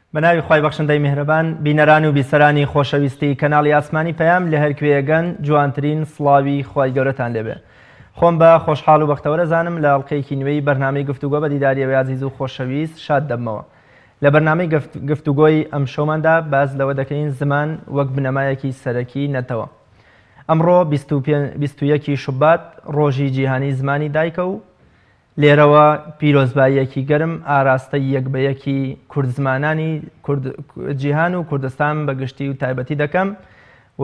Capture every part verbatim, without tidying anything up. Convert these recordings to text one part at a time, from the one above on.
بەناوی خوای بەخشندەی میهرەبان بینەران و بیسەرانی خۆشەویستی کەناڵی ئاسمانی پەیام لە هەر کوێگەن جوانترین سڵاوی خوای گەورەتان لێبێ. خۆم بە خۆشحاڵ و بەختەوەرە زانم لە ئەڵقەیەکی نوێی بەرنامەی گفتوگۆ بە دیداریەوەی عەزیز و خۆشەویست شاد دەبمەوە. لە بەرنامەی گفتوگۆی ئەم شەوماندا باز لەوە دەکەین زمان وەک بنەمایەکی سەرەکی نەتەوە. ئەمڕۆ بیست و یەکی شوبات ڕۆژی جیهانی زمانی دایکە و لێرەوە پیرۆزباییەکی گەرم ئاراستەی یەکبەیەکی کورد زمانانی جیهان و کوردستان بەگشتی و تایبەتی دەکەم و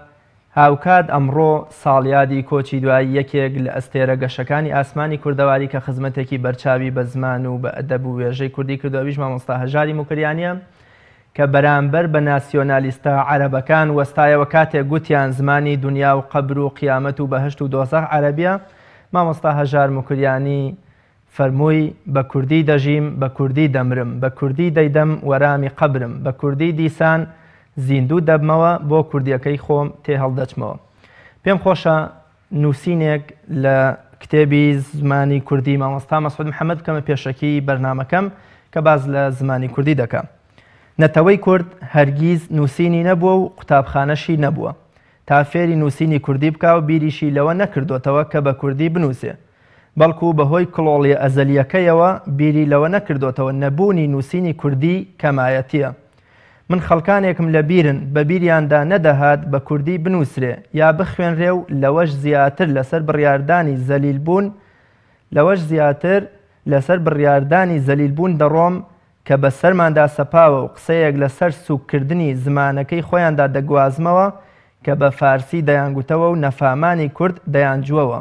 هاوکات ئەمڕۆ ساڵیادی کۆچی دوای یەکێک لە ئەستێرە گەشەکانی ئاسمانی کوردەواری کە خزمەتێکی بەرچاوی بە زمان و بە ئەدەب و وێژەی کوردی کردوویش مامۆستا هەژاری موکریانیە کە بەرامبەر بە ناسیۆنالیستە عەرەبەکان وەستایەوە کاتێک گوتیان زمانی دنیا و قەبر و قیامەت و بەهشت و دۆزەخ عەرەبیە. مامۆستا هەژار موکریانی فەرمووی بە کوردی دەژیم بە کوردی دەمرم بە کوردی دەیدەم وەرامی قەبرم بە کوردی دیسان زیندوو دەبمەوە بۆ کوردیەکەی خۆم تێ هەڵدەچمەوە. پێم خۆشە نووسینێک لە کتێبی زمانی کوردی مامۆستا مەسعود محەممەد بکەمە پێشەکی بەرنامەکەم کە باز لە زمانی کوردی دەکەم. نەتەوەی کورد هەرگیز نووسینی نەبووە و قوتابخانەشی نەبووە تا فێری نووسینی کوردی بکە و بیریشی لەوە نەکردوێتەوە کە بە کوردی بنووسێ، بەڵکو بەهۆی کڵۆڵی ئەزەلیەکەیەوە بیری لەوە نەکردوێتەوە نەبوونی نووسینی کوردی کەمایەتیە. من خەڵکانێکم لە بیرن بە بیریاندا نەدەهات بە کوردی بنووسرێ یا بخوێنرێ و لەوەش زیاتر لەسەر بڕیاردانی زەلیلبوون لەوەش زیاتر لەسەر بڕیاردانی زەلیلبوون دەڕۆم کە بە سەرماندا سەپاوە و قسەیەک لەسەر سوکردنی زمانەکەی خۆیاندا دەگوازمەوە کە بە فارسی دەیانگوتەوە و نەفامانی کورد دەیانجووەوە.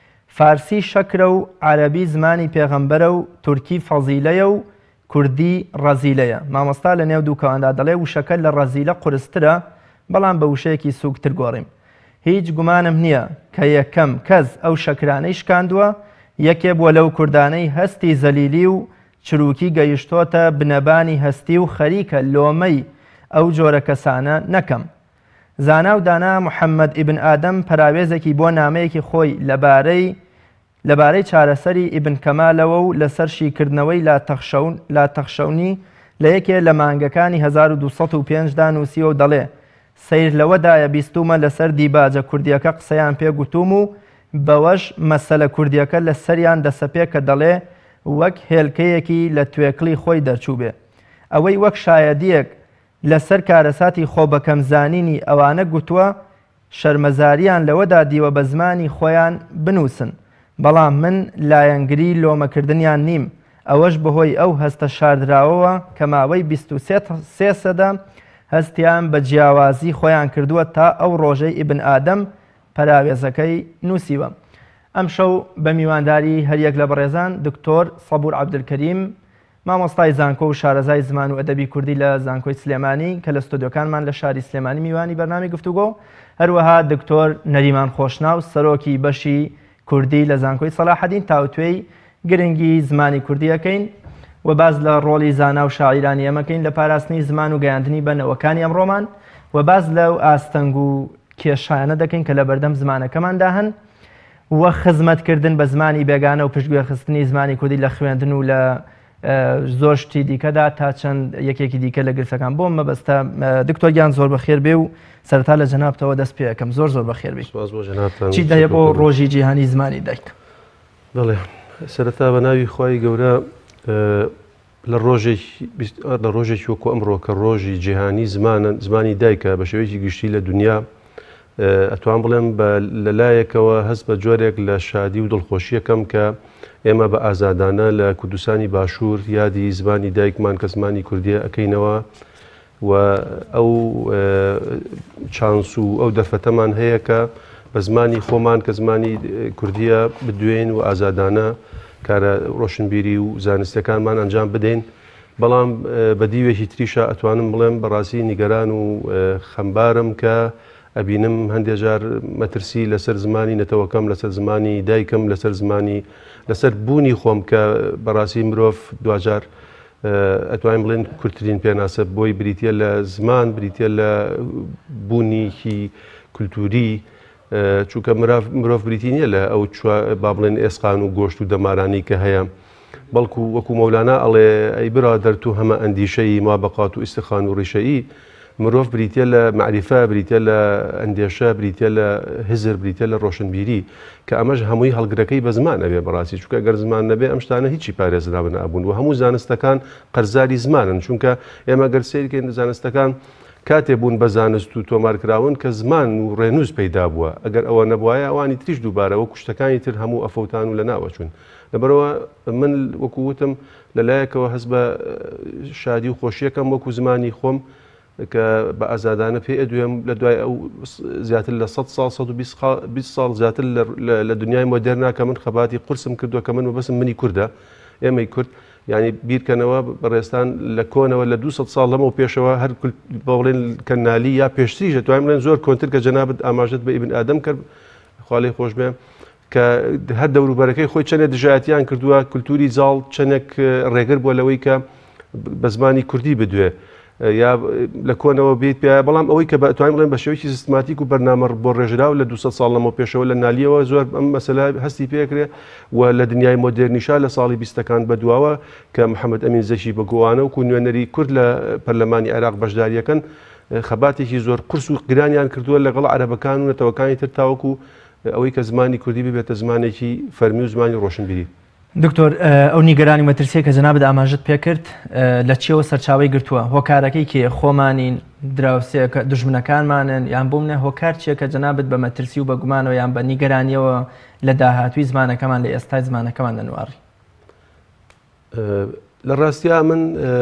فارسی شەکرە و عەرەبی زمانی پێغەمبەرە و تورکی فەزیلەیە و کوردی ڕەزیلەیە. مامۆستا لە نێو دووکەواندا دەڵێ وشەکە لە ڕەزیلە قورسترە بەڵام بە وشەیەکی سووکتر گۆڕیم. هیچ گومانم نییە کە یەکەم کەس ئەو شەکرانەی شکاندووە یەکێ بووە لەو کوردانەی هەستی زەلیلی و چروکی گەیشتۆتە بنەبانی هەستی و خەریکە لۆمەی ئەو جۆرە کەسانە نەکەم. زانا و دانا محەممەد ئیبن ئادەم پەراوێزێکی بۆ نامەیەکی خۆی لەبارەی لەبارەی چارەسەری ئیبن کەمالەوە و لەسەر شیکردنەوەی لا تەخشەونی لە یەکێ لە مانگەکانی هەزار و دووسەد و پێنجدا نووسیوە و دەڵێ سیر لەوەدایە بیستومە لەسەر دیباجە کوردیەکە قسەیان پێگوتوم و بەوەش مەسەلە کوردیەکە لە سەریان دەسەپێ کە دەڵێ وەک هێلکەیەکی لە توێکڵی خۆی دەرچوو بێ. ئەوەی وەک شایەدیەک لەسەر کارەساتی خۆ بەکەم زانینی ئەوانە گوتووە شەرمەزاریان لەوەدا دیوە بە زمانی خۆیان بنووسن، بەڵام من لایەنگری لۆمەکردنیان نیم. ئەوەش بەهۆی ئەو هەستە شاردراوەوە کە ماوەی بیست و سێ سەدە هەستیان بە جیاوازی خۆیان کردووە تا ئەو ڕۆژەی ئیبن ئادەم پەراوێزەکەی نووسیوە. ئەم شەو بە میوانداری هەریەک لە بەڕێزان دکتۆر سەبور عەبدولکەریم مامۆستای زانکۆ و شارەزای زمان و ئەدەبی کوردی لە زانکۆی سلێمانی کە لە ستۆدیۆکانمان لە شاری سلێمانی میوانی بەرنامی گفتوگۆ، هەروەها دکتۆر نەریمان خۆشناو سەرۆکی بەشی کوردی لە زانکۆی سەلاحەدین تاوتوێی گرنگی زمانی کوردی ئەکەین و باز لە ڕۆڵی زانا و شاعیرانی ئەمەکەین لە پاراستنی زمان و گەیاندنی بەنەوەکانی ئەمڕۆمان و باز لەو ئاستەنگ و کێشایانە دەکەین کە لە بەردەم زمانەکەماندا هەن وە خزمەتکردن بە زمانی بێگانە و پشتگوێخستنی زمانی کوردی لە خوێندن و لە زۆر شتی دیکەدا تا چەند یەکێکی دیکە لە گرفەکان بۆم مەبەستە. دکتۆر زۆر بەخێر بێ و سەرەتا لە جەنابتەوە دەست پێ یەکەم. زۆر زۆر بەخێر بێ. چی دەیە بۆ ڕۆژی جیهانی زمانی دایک؟ دەڵێ سەرەتا بە ناوی خوای گەورە لە ڕۆژێکی وەکو ئەمڕۆ کە ڕۆژی جیهانی زمانی دایکە بە شێوەیەکی گشتی لە دنیا ئەتوان بڵێم لەلایەکەوە هەست بە جۆرێک لە شادی و دڵخۆشیەکەم کە ئێمە بە ئازادانە لە کوردستانی باشوور یادی زمانی دایکمان کە زمانی کوردیە ئەەکەینەوە و ئەو چانس و ئەو دەرفەتەمان هەیە کە بە زمانی خۆمان کە زمانی کوردیە بدوێن و ئازادانە کارە ڕۆشنبیری و زانستیەکانمان ئەنجام بدەین. بەڵام بە دیوێکی تریشە ئەتوانم بڵێم بەڕاستی نیگەران و خەمبارم کە ئەبینم هەندێک جار مەترسی لەسەر زمانی نەتەوەکەم لەسەر زمانی دایکم لەسەر زمانی لەسەر بوونی خۆم کە بەڕاستی مرۆڤ دوجار ئەتوانین بڵێن کورتترین پێناسە بۆی بریتە لە زمان بریتە لە بوونیکی کولتوری چونکە مرۆڤ بریتی نیە لە ئەو با بڵێن ئێسقان و گۆشت و دەمارانی کە هەیە بەڵکو وەکو مەولانا ئەڵێ ئەی برادەر تو هەمە ئەندیشەی مابەقات و ئیستیخان و ڕیشەیی مرۆڤ بریتە لە معریفە بریتە لە ئەندێشە بریتە لە هزر بریتە لە ڕۆشنبیری کە ئەمەش هەمووی هەڵگرەکەی بە زمان ئەبێ بەڕاستی چونکە ئەگەر زمان نەبێ ئەم شتانە هیچی پارێزراون نابوون و هەموو زانستەکان قەرزاری زمانن چونکە ئێمە گەر سیرکەین زانستەکان کاتێ بوون بە زانست و تۆمارکراون کە زمان و ڕێنووس پەیدا بووە ئەگەر ئەوە نەبوایە ئەوانی تریش دووبارەوە کوشتەکانی تر هەموو ئەفەوتان و لە ناوەچوون لەبەرەوە من وەکووتم لەلایەکەوە هەست بە شادی و خۆشیەکەم وەکو زمانی خۆم کە بە ئازادانە پێ ئەدوێم لە دوای ئەو زیاتر لە سەد ساڵ سەد و بیست ساڵ زیاتر لە دنیای مۆدێرنا کە من خەباتی قورسم کردووە کە من وبەسم منی کووردە ئێمەی کورد ینی بیرکەنەوە بەڕێستان لە کۆنەوە لە دوو سەد ساڵ لەمەوە پێشەوە هەر بەڵێن کەنالی یا پێشتریژە توانین بڵێن زۆر کۆنتر کە جەنابەت ئاماژەت بە ئیبن ئادەم کرد خوا لێی خۆش بێ کە هەر دەوروبەرەکەی خۆی چەندێک دژایەتیان کردووە کولتوری زاڵ چەندێک ڕێگر بووە لەوەی کە بە زمانی کوردی بدوێ یا لە کۆنەوە بێت پێ بەڵام ئەوەی کە توانین بڵێن بە شێوەیەکی سیستماتیک و بەرنامە بۆ ڕێژراو لە دوو سەد ساڵ لەمەوە پێشەوە لە نالیەوە زۆر ئەم مەسەلا هەستی پێکرێ و لە دنیای مۆدێرنیشا لە ساڵی بیستەکان بەدواوە کە محەممەد ئەمین زەشی بەگووانە و نوێنەری کورد لە پەرلەمانی عێراق بەشداریەکەن خەباتێکی زۆر قورس و گرانیان کردووە لەگەڵ عەرەبەکان و نەتەوەکانی تر تاوەکو ئەوەی کە زمانی کوردی ببێتە زمانێکی فەرمی و زمانی ڕۆشنبیری. دکتۆر ئەو نیگەرانی مەترسیە کە جەنابەت ئاماژەت پێکرد لە چیەوە سەرچاوی گرتووە هۆکارەکەی کێ خۆمانین دراوسێکە دژمنەکانمانن یان بۆ منە هۆکار چیە کە جەنابەت بە مەترسی و بە گومانەوە یان بە نیگەرانیەوە لە داهاتووی زمانەکەمان لە ئێستای زمانەکەمان دەنواری لە ڕاستیا من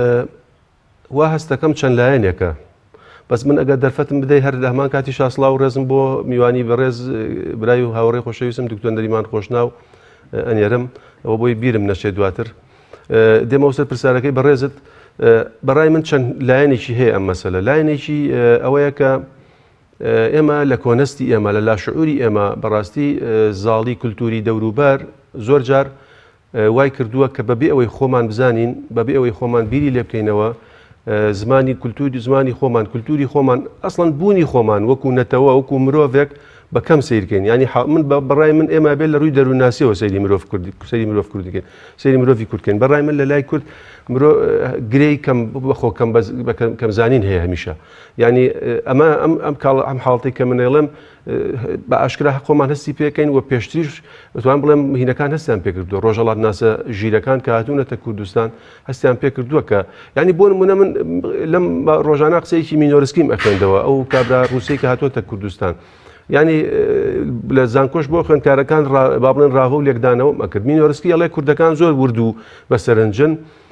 وا هەستەکەم چەند لایەنێکە بەس من ئەگەر دەرفەتم بدەی هەر لە هەمان کاتی شاسڵاو و ڕێزم بۆ میوانی بەڕێز برای و هاوڕێی خۆشەویستم دکتۆر نەریمان خۆشناو ئەنێرم ئەوە بۆی بیرم نەچێت دواتر دێمەوە سەر پرسیارەکەی بەڕێزت بەڕای من چەند لایەنێکی هەیە ئەم مەسەلە لایەنێکی ئەوەیە کە ئێمە لە کۆنەستی ئێمە لە لاشعوری ئێمە بەڕاستی زاڵی کولتوری دەوروبەر زۆر جار وای کردووە کە بەبێ ئەوەی خۆمان بزانین بەبێ ئەوەی خۆمان بیری لێ بکەینەوە زمانی کولتوری زمانی خۆمان کولتوری خۆمان ئەسڵەن بوونی خۆمان وەکو نەتەوە وەکو مرۆڤێک بەکەم سیرکەین ینی من بەڕای من ئێمە بێت لە ڕووی دەرووناسیەوە سەیری مرۆڤ کوردی سەیری مرۆڤ کوردیکەین سەیری مرۆڤی کوردکەین بەڕای من لە لای کورد مرۆ گرەی کەم بەخۆ کەم زانین هەیە هەمیشە ینی ئەمە ئەم حاڵەتی کە منێڵم بە ئاشکرا خۆمان هەستی پێکەین و پێشتریش دەتوان بڵێم هینەکان هەستیان پێکردووە ڕۆژهەڵات ناسە ژیرەکان کە هاتوونەتە کوردستان هەستیان پێکردووە کە ینی بۆ نمونە من لەم ڕۆژانە قسەیەکی مینۆرسکیم ئەخوێندەوە ئەو کابرا ڕووسەی کە هاتوۆتە کوردستان ینی لە زانکۆش بۆ خوێندکارەکان با بڵێن ڕاوە و لێکدانەوە ئەکرد مینۆرسکی ئەڵێ کوردەکان زۆر ورد و بەسەرنجن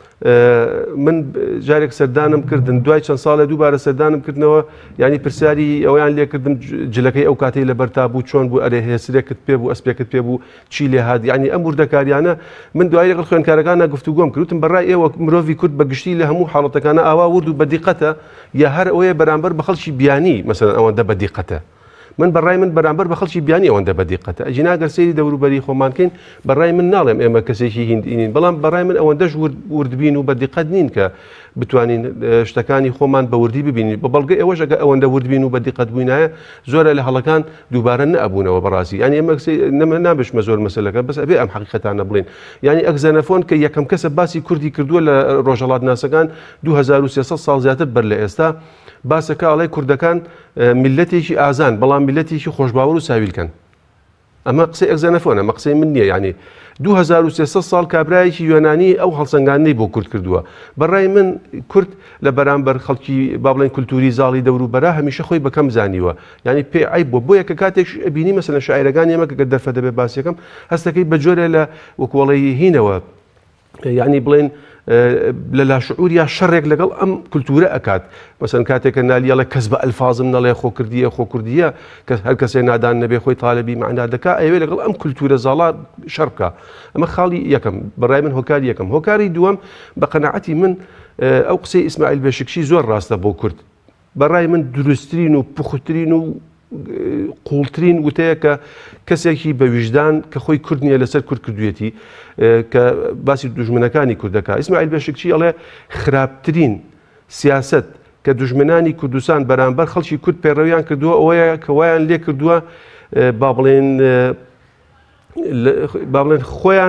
من جارێک سەردانم کردن دوای چەند ساڵە دووبارە سەردانم کردنەوە ینی پرسیاری ئەویان لێکردم جلەکەی ئەو کاتەی لە بەرتا بوو چۆن بوو ئەرێ هێسرێکت پێ بوو ئەسپێکت پێ بوو چی لێ هاات ینی ئەم وردەکاریانە من دوای لەگەڵ خوێندکارەکانە گفتوگۆم کردوتم بەڕای ئێوە مرۆڤی کورد بەگشتی لە هەموو حاڵەتەکانە ئاوا ورد و بەدیقەتە یا هەر ئەوەیە بەرامبەر بە خەڵکی بیانی مەسەڵەن ئەوەندە بەدیقەتە من بەڕای من بەرامبەر بە خەڵکی بیانی ئەوەندە بەدیقەتە ئەجیناگەر سەیری دەوروبەری خۆمانکەین بەڕای من ناڵێم ئێمە کەسێکی هیندین بەڵام بەڕای من ئەوەندەش وردبین و بەدیقەت نین کە بتوانین شتەکانی خۆمان بە وردی ببینین بە بەڵگە ئێوەش ئەگە ئەوەندە وردبین و بەدیقەت بووینایە زۆرە لە هەڵەکان دووبارە نەبوونەوە بەڕاستی ینی ئێمە نەمە نابشمە زۆر مەسەلەکە بەس ئەبێ ئەم حەقیقەتانە بڵین ینی ئەگزەنەفۆن کە یەکەم کەسە باسی کوردی کردووە لە ڕۆژهەڵات ناسەکان دوو هەزار و سێسەد ساڵ زیاتر بەر لە ئێستا باسەکە ئەڵێ کوردەکان میلەتێکی ئازان بەڵام میلەتێکی خۆشباوەڕ و ساویلکەن ئەمە قسەی ئەگزەنەفۆنە ئەمە قسەی من نییە ینی دوو هەزار و سێسەد ساڵ کابرایەکی یۆنانی ئەو هەڵسەنگانەی بۆ کورد کردووە بەڕای من کورد لە بەرامبەر خەڵکی با بڵێن کولتوری زاڵی دەوروبەرە هەمیشە خۆی بەکەم زانیوە ینی پێ عیب بۆ بۆیە کە کاتێک بینی مەسەلەن شاعیرەکان ئێمە کە دەرفە دەبێ باسیەکەم هەستەکەی بە جۆرە لە وەکوڵی هینەوە ینی بڵێن لە لاشعوریا شەڕێک لەگەڵ ئەم کولتورە ئەکات مەسەن کاتێکە نالیەڵە کەس بە ئەلفازم نەڵێ خۆکردیە خۆکردیە کە هەر کەسێ نادان نەبێ خۆی تاالبی معنا دەکا ئەوێ لەگەڵ ئەم کولتورە زاڵا شەڕ بکە ئەمە خاڵی یەکەم بەڕای من هۆکاری یەکەم هۆکاری دووەم بە قەناعەتی من ئەو قسەی ئیسماعیل بێشکشی زۆر ڕاستە بۆ کورد بەڕای من دروستترین و پوختترین و قوڵترین وتەیە کە کەسێکی بە ویژدان کە خۆی کورد نییە لەسەر کورد کردوێتی کە باسی دوژمنەکانی کوردەکە ئیسماعیل بێشکچی ئەڵێ خراپترین سیاست کە دوژمنانی کوردستان بەرامبەر خەڵکی کورد پەیڕەویان کردووە ئەوەیە کە وایان لێ کردووە با بڵێن با بڵێن خۆیان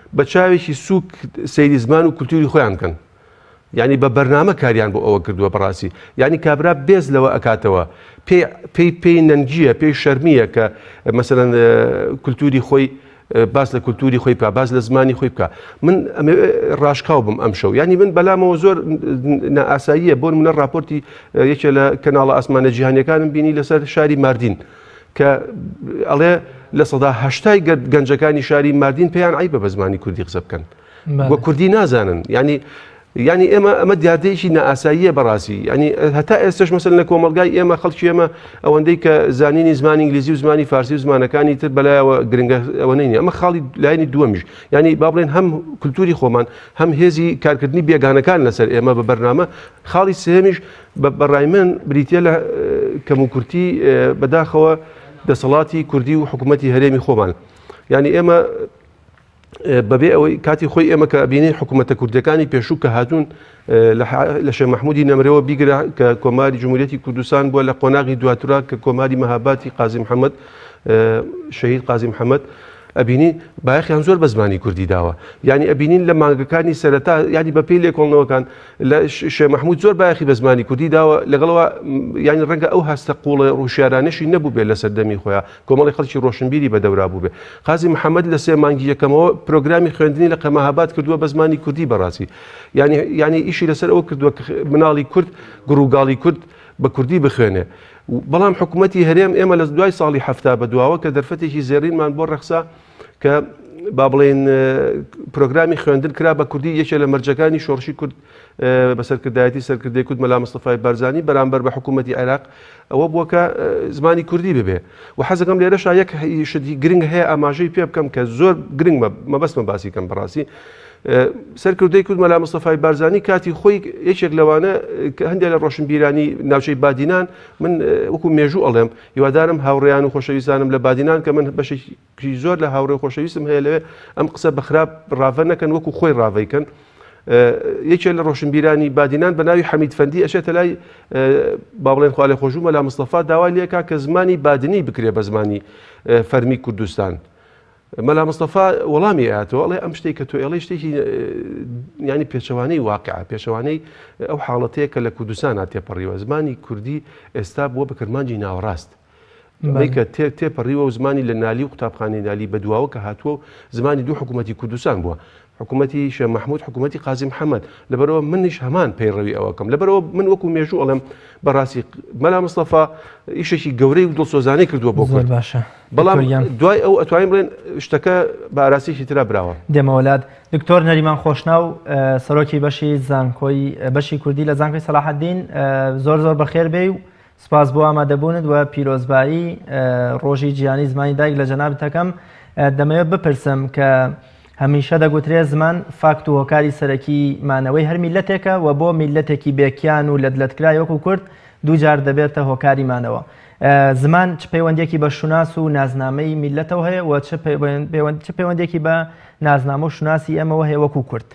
بە چاوێکی سووک سەیری زمان و کولتوری خۆیان کەن یعنی بە بەرنامە کاریان بۆ ئەوە کردووە بەڕاستی یعنی کابرا بێز لەوە ئەکاتەوە پێی پێی نەنگیە پێی شەرمیە کە مەسەڵەن کولتوری خۆی باس لە کولتوری خۆی بکە باس لە زمانی خۆی بکە من ڕاشکاو بم ئەم شەو ینی من بەلامەوە زۆر نائاساییە بۆ منە راپۆرتی یەکێ لە کەناڵە ئاسمانە جیهانیەکانم بینی لەسەر شاری ماردین کە ئەڵێ لە سەدا هەشتای گەنجەکانی شاری ماردین پێیان عیبە بە زمانی کوردی قسە بکەن وە کوردی نازانن ینی ینی ئێمە ئەمە دیاردەیەکی نائاساییە بەڕاستی ینی هەتا ئێستش مەسەل لە کۆمەلگای ئێمە خەڵکی ئێمە ئەوەندەی کە زانینی زمانی ئینگلیزی و زمانی فارسی و زمانەکانی تر بەلایەوە گرنگە ئەوە نینی ئەمە خاڵی لایەنی دووەمیش ینی با بڵێن هەم کولتوری خۆمان هەم هێزی کارکردنی بێگانەکان لەسەر ئێمە بە بەرنامە خاڵی سێمیش بەڕای من بریتە لە کەموکورتی بەداخەوە دەسەڵاتی کوردی و حکوومەتی هەرێمی خۆمان ینی ئێمە بەبێ ئەوەی کاتی خۆی ئێمە کە بینین حکوومەتە کوردەکانی پێشوو کە هاتوون لە شێخ مەحموودی نەمرەوە بیگرا کە کۆماری جمهوریەتی کوردستان بووە لە قۆناغی دواتورا کە کۆماری مەهاباتی قازی محەممەد شەهید قازی محەممەد ئەبینی باەخیان زۆر بە زمانی کوردی داوە ینی ئەبینین لە مانگەکانی سەرەتا ینی بە پێی لێکۆڵنەوەکان لە شێخ مەحموود زۆر باەخی بە زمانی کوردی داوە لەگەڵەوە ینی ڕەنگە ئەو هەستە قوڵە ڕوشیارانەشی نەبوو بێت لە سەردەمی خۆیان کۆمەڵی خەڵکی ڕۆشنبیری بەدەورا بوو بێ قازی محەممەد لە سێ مانگی یەکەمەوە پرۆگرامی خوێندنی لە قەمەهاباد کردووە بە زمانی کوردی بەڕاستی ینی ینی ئیشی لەسەر ئەوە کردووە مناڵی کورد گڕووگاڵی کورد بە کوردی بخوێنێ بەڵام حکوومەتی هەرێم ئێمە لە دوای ساڵی هەفتا بە دواوە کە دەرفەتێکی زێڕینمان بۆ ڕەخسا کە با بڵێن پرۆگرامی خوێندن کرا بە کوردی یەکێ لە مەرجەکانی شۆڕشی کورد بە سەرکردایەتی سەرکردەی کورد مەلا مستەفای بارزانی بەرامبەر بە حکوومەتی عێراق ئەوە بووە کە زمانی کوردی ببێ و حەزەکەم لێرەشا یەک شتی گرنگ هەیە ئاماژەی پێ بکەم کە زۆر گرنگ مەبەستمە باسی کەم بەڕاستی سەرکردەی کورد مەلا مستەفای بارزانی کاتی خۆی یەکێک لەوانە هەندێک لە ڕۆشنبیرانی ناوچەی بادینان من وەکو مێژوو ئەڵێم هیوادارم هاوڕێیان و خۆشەویستانم لە بادینان کە من بەشێکی زۆر لە هاوڕێ خۆشەویستم هەیە لەوێ ئەم قسە بەخراپ ڕاوە نەکەن وەکو خۆی ڕاوەیکەن یەکێک لە ڕۆشنبیرانی بادینان بە ناوی حەمید فەندی ئەچێتە لای با بڵێن خوا لێ خۆشوو مەلا مستەفا داوای لێکا کە زمانی بادنی بکرێ بە زمانی فەرمی کوردستان مەلا مستەفا وەڵامی ئاەوە ئەڵێ ئەم شتێک کە تۆ ئێڵی شتێکی ینی پێچەوانەی واقعە پێشەوانەی ئەو حاڵەتەیە کە لە کوردستان تێپەڕیوە زمانی کوردی ئێستا بووە بە کەرمانجی ناوەڕاست کە تێپەڕیوە و زمانی لە نالی و قوتابخانەی نالی بە دواوە کە هاتووە و زمانی دوو حکوومەتی کوردستان بووە حکوومەتی شێخ مەحموود حکوومەتی قازی محەممەد لەبەرەوە منیش هەمان پەیڕەوی ئەوەکەم لەبەرەوە من وەکو مێژوو ئەڵێم بەڕاستی مەلا مستەفا ئیشێکی گەورەی و دڵسۆزانەی کردووە بۆ کورد باشە بەڵام دوای ئەو ئەتوانین بڵێن شتەکە بە ئاراسیشی ترا براوە دێمەوەلات دکتۆر نەریمان خۆشناو سەرۆکی بەشی زانکۆی بەشی کوردی لە زانکۆی سەلاحەددین زۆر زۆر بەخێر بێ و سپاس بۆ ئامادەبوونت و پیرۆزبایی ڕۆژی جیهانی زمانی دایک لە جەنابەتەکەم دەمەوێت بپرسم کە هەمیشە دەگوترێت زمان فاکت و هۆکاری سەرەکی مانەوەی هەر میلەتێکە و بۆ میلەتێکی بێکیان و لە دلەتکرای وەکو کورد دوو جار دەبێتە هۆکاری مانەوە زمان چ پەیوەندێکی بە شوناس و نازنامەی میلەتەوە هەیە و چ پەیوەندێکی بە نازنامە و شوناسی ئەمەوە هەیە وەکو کورد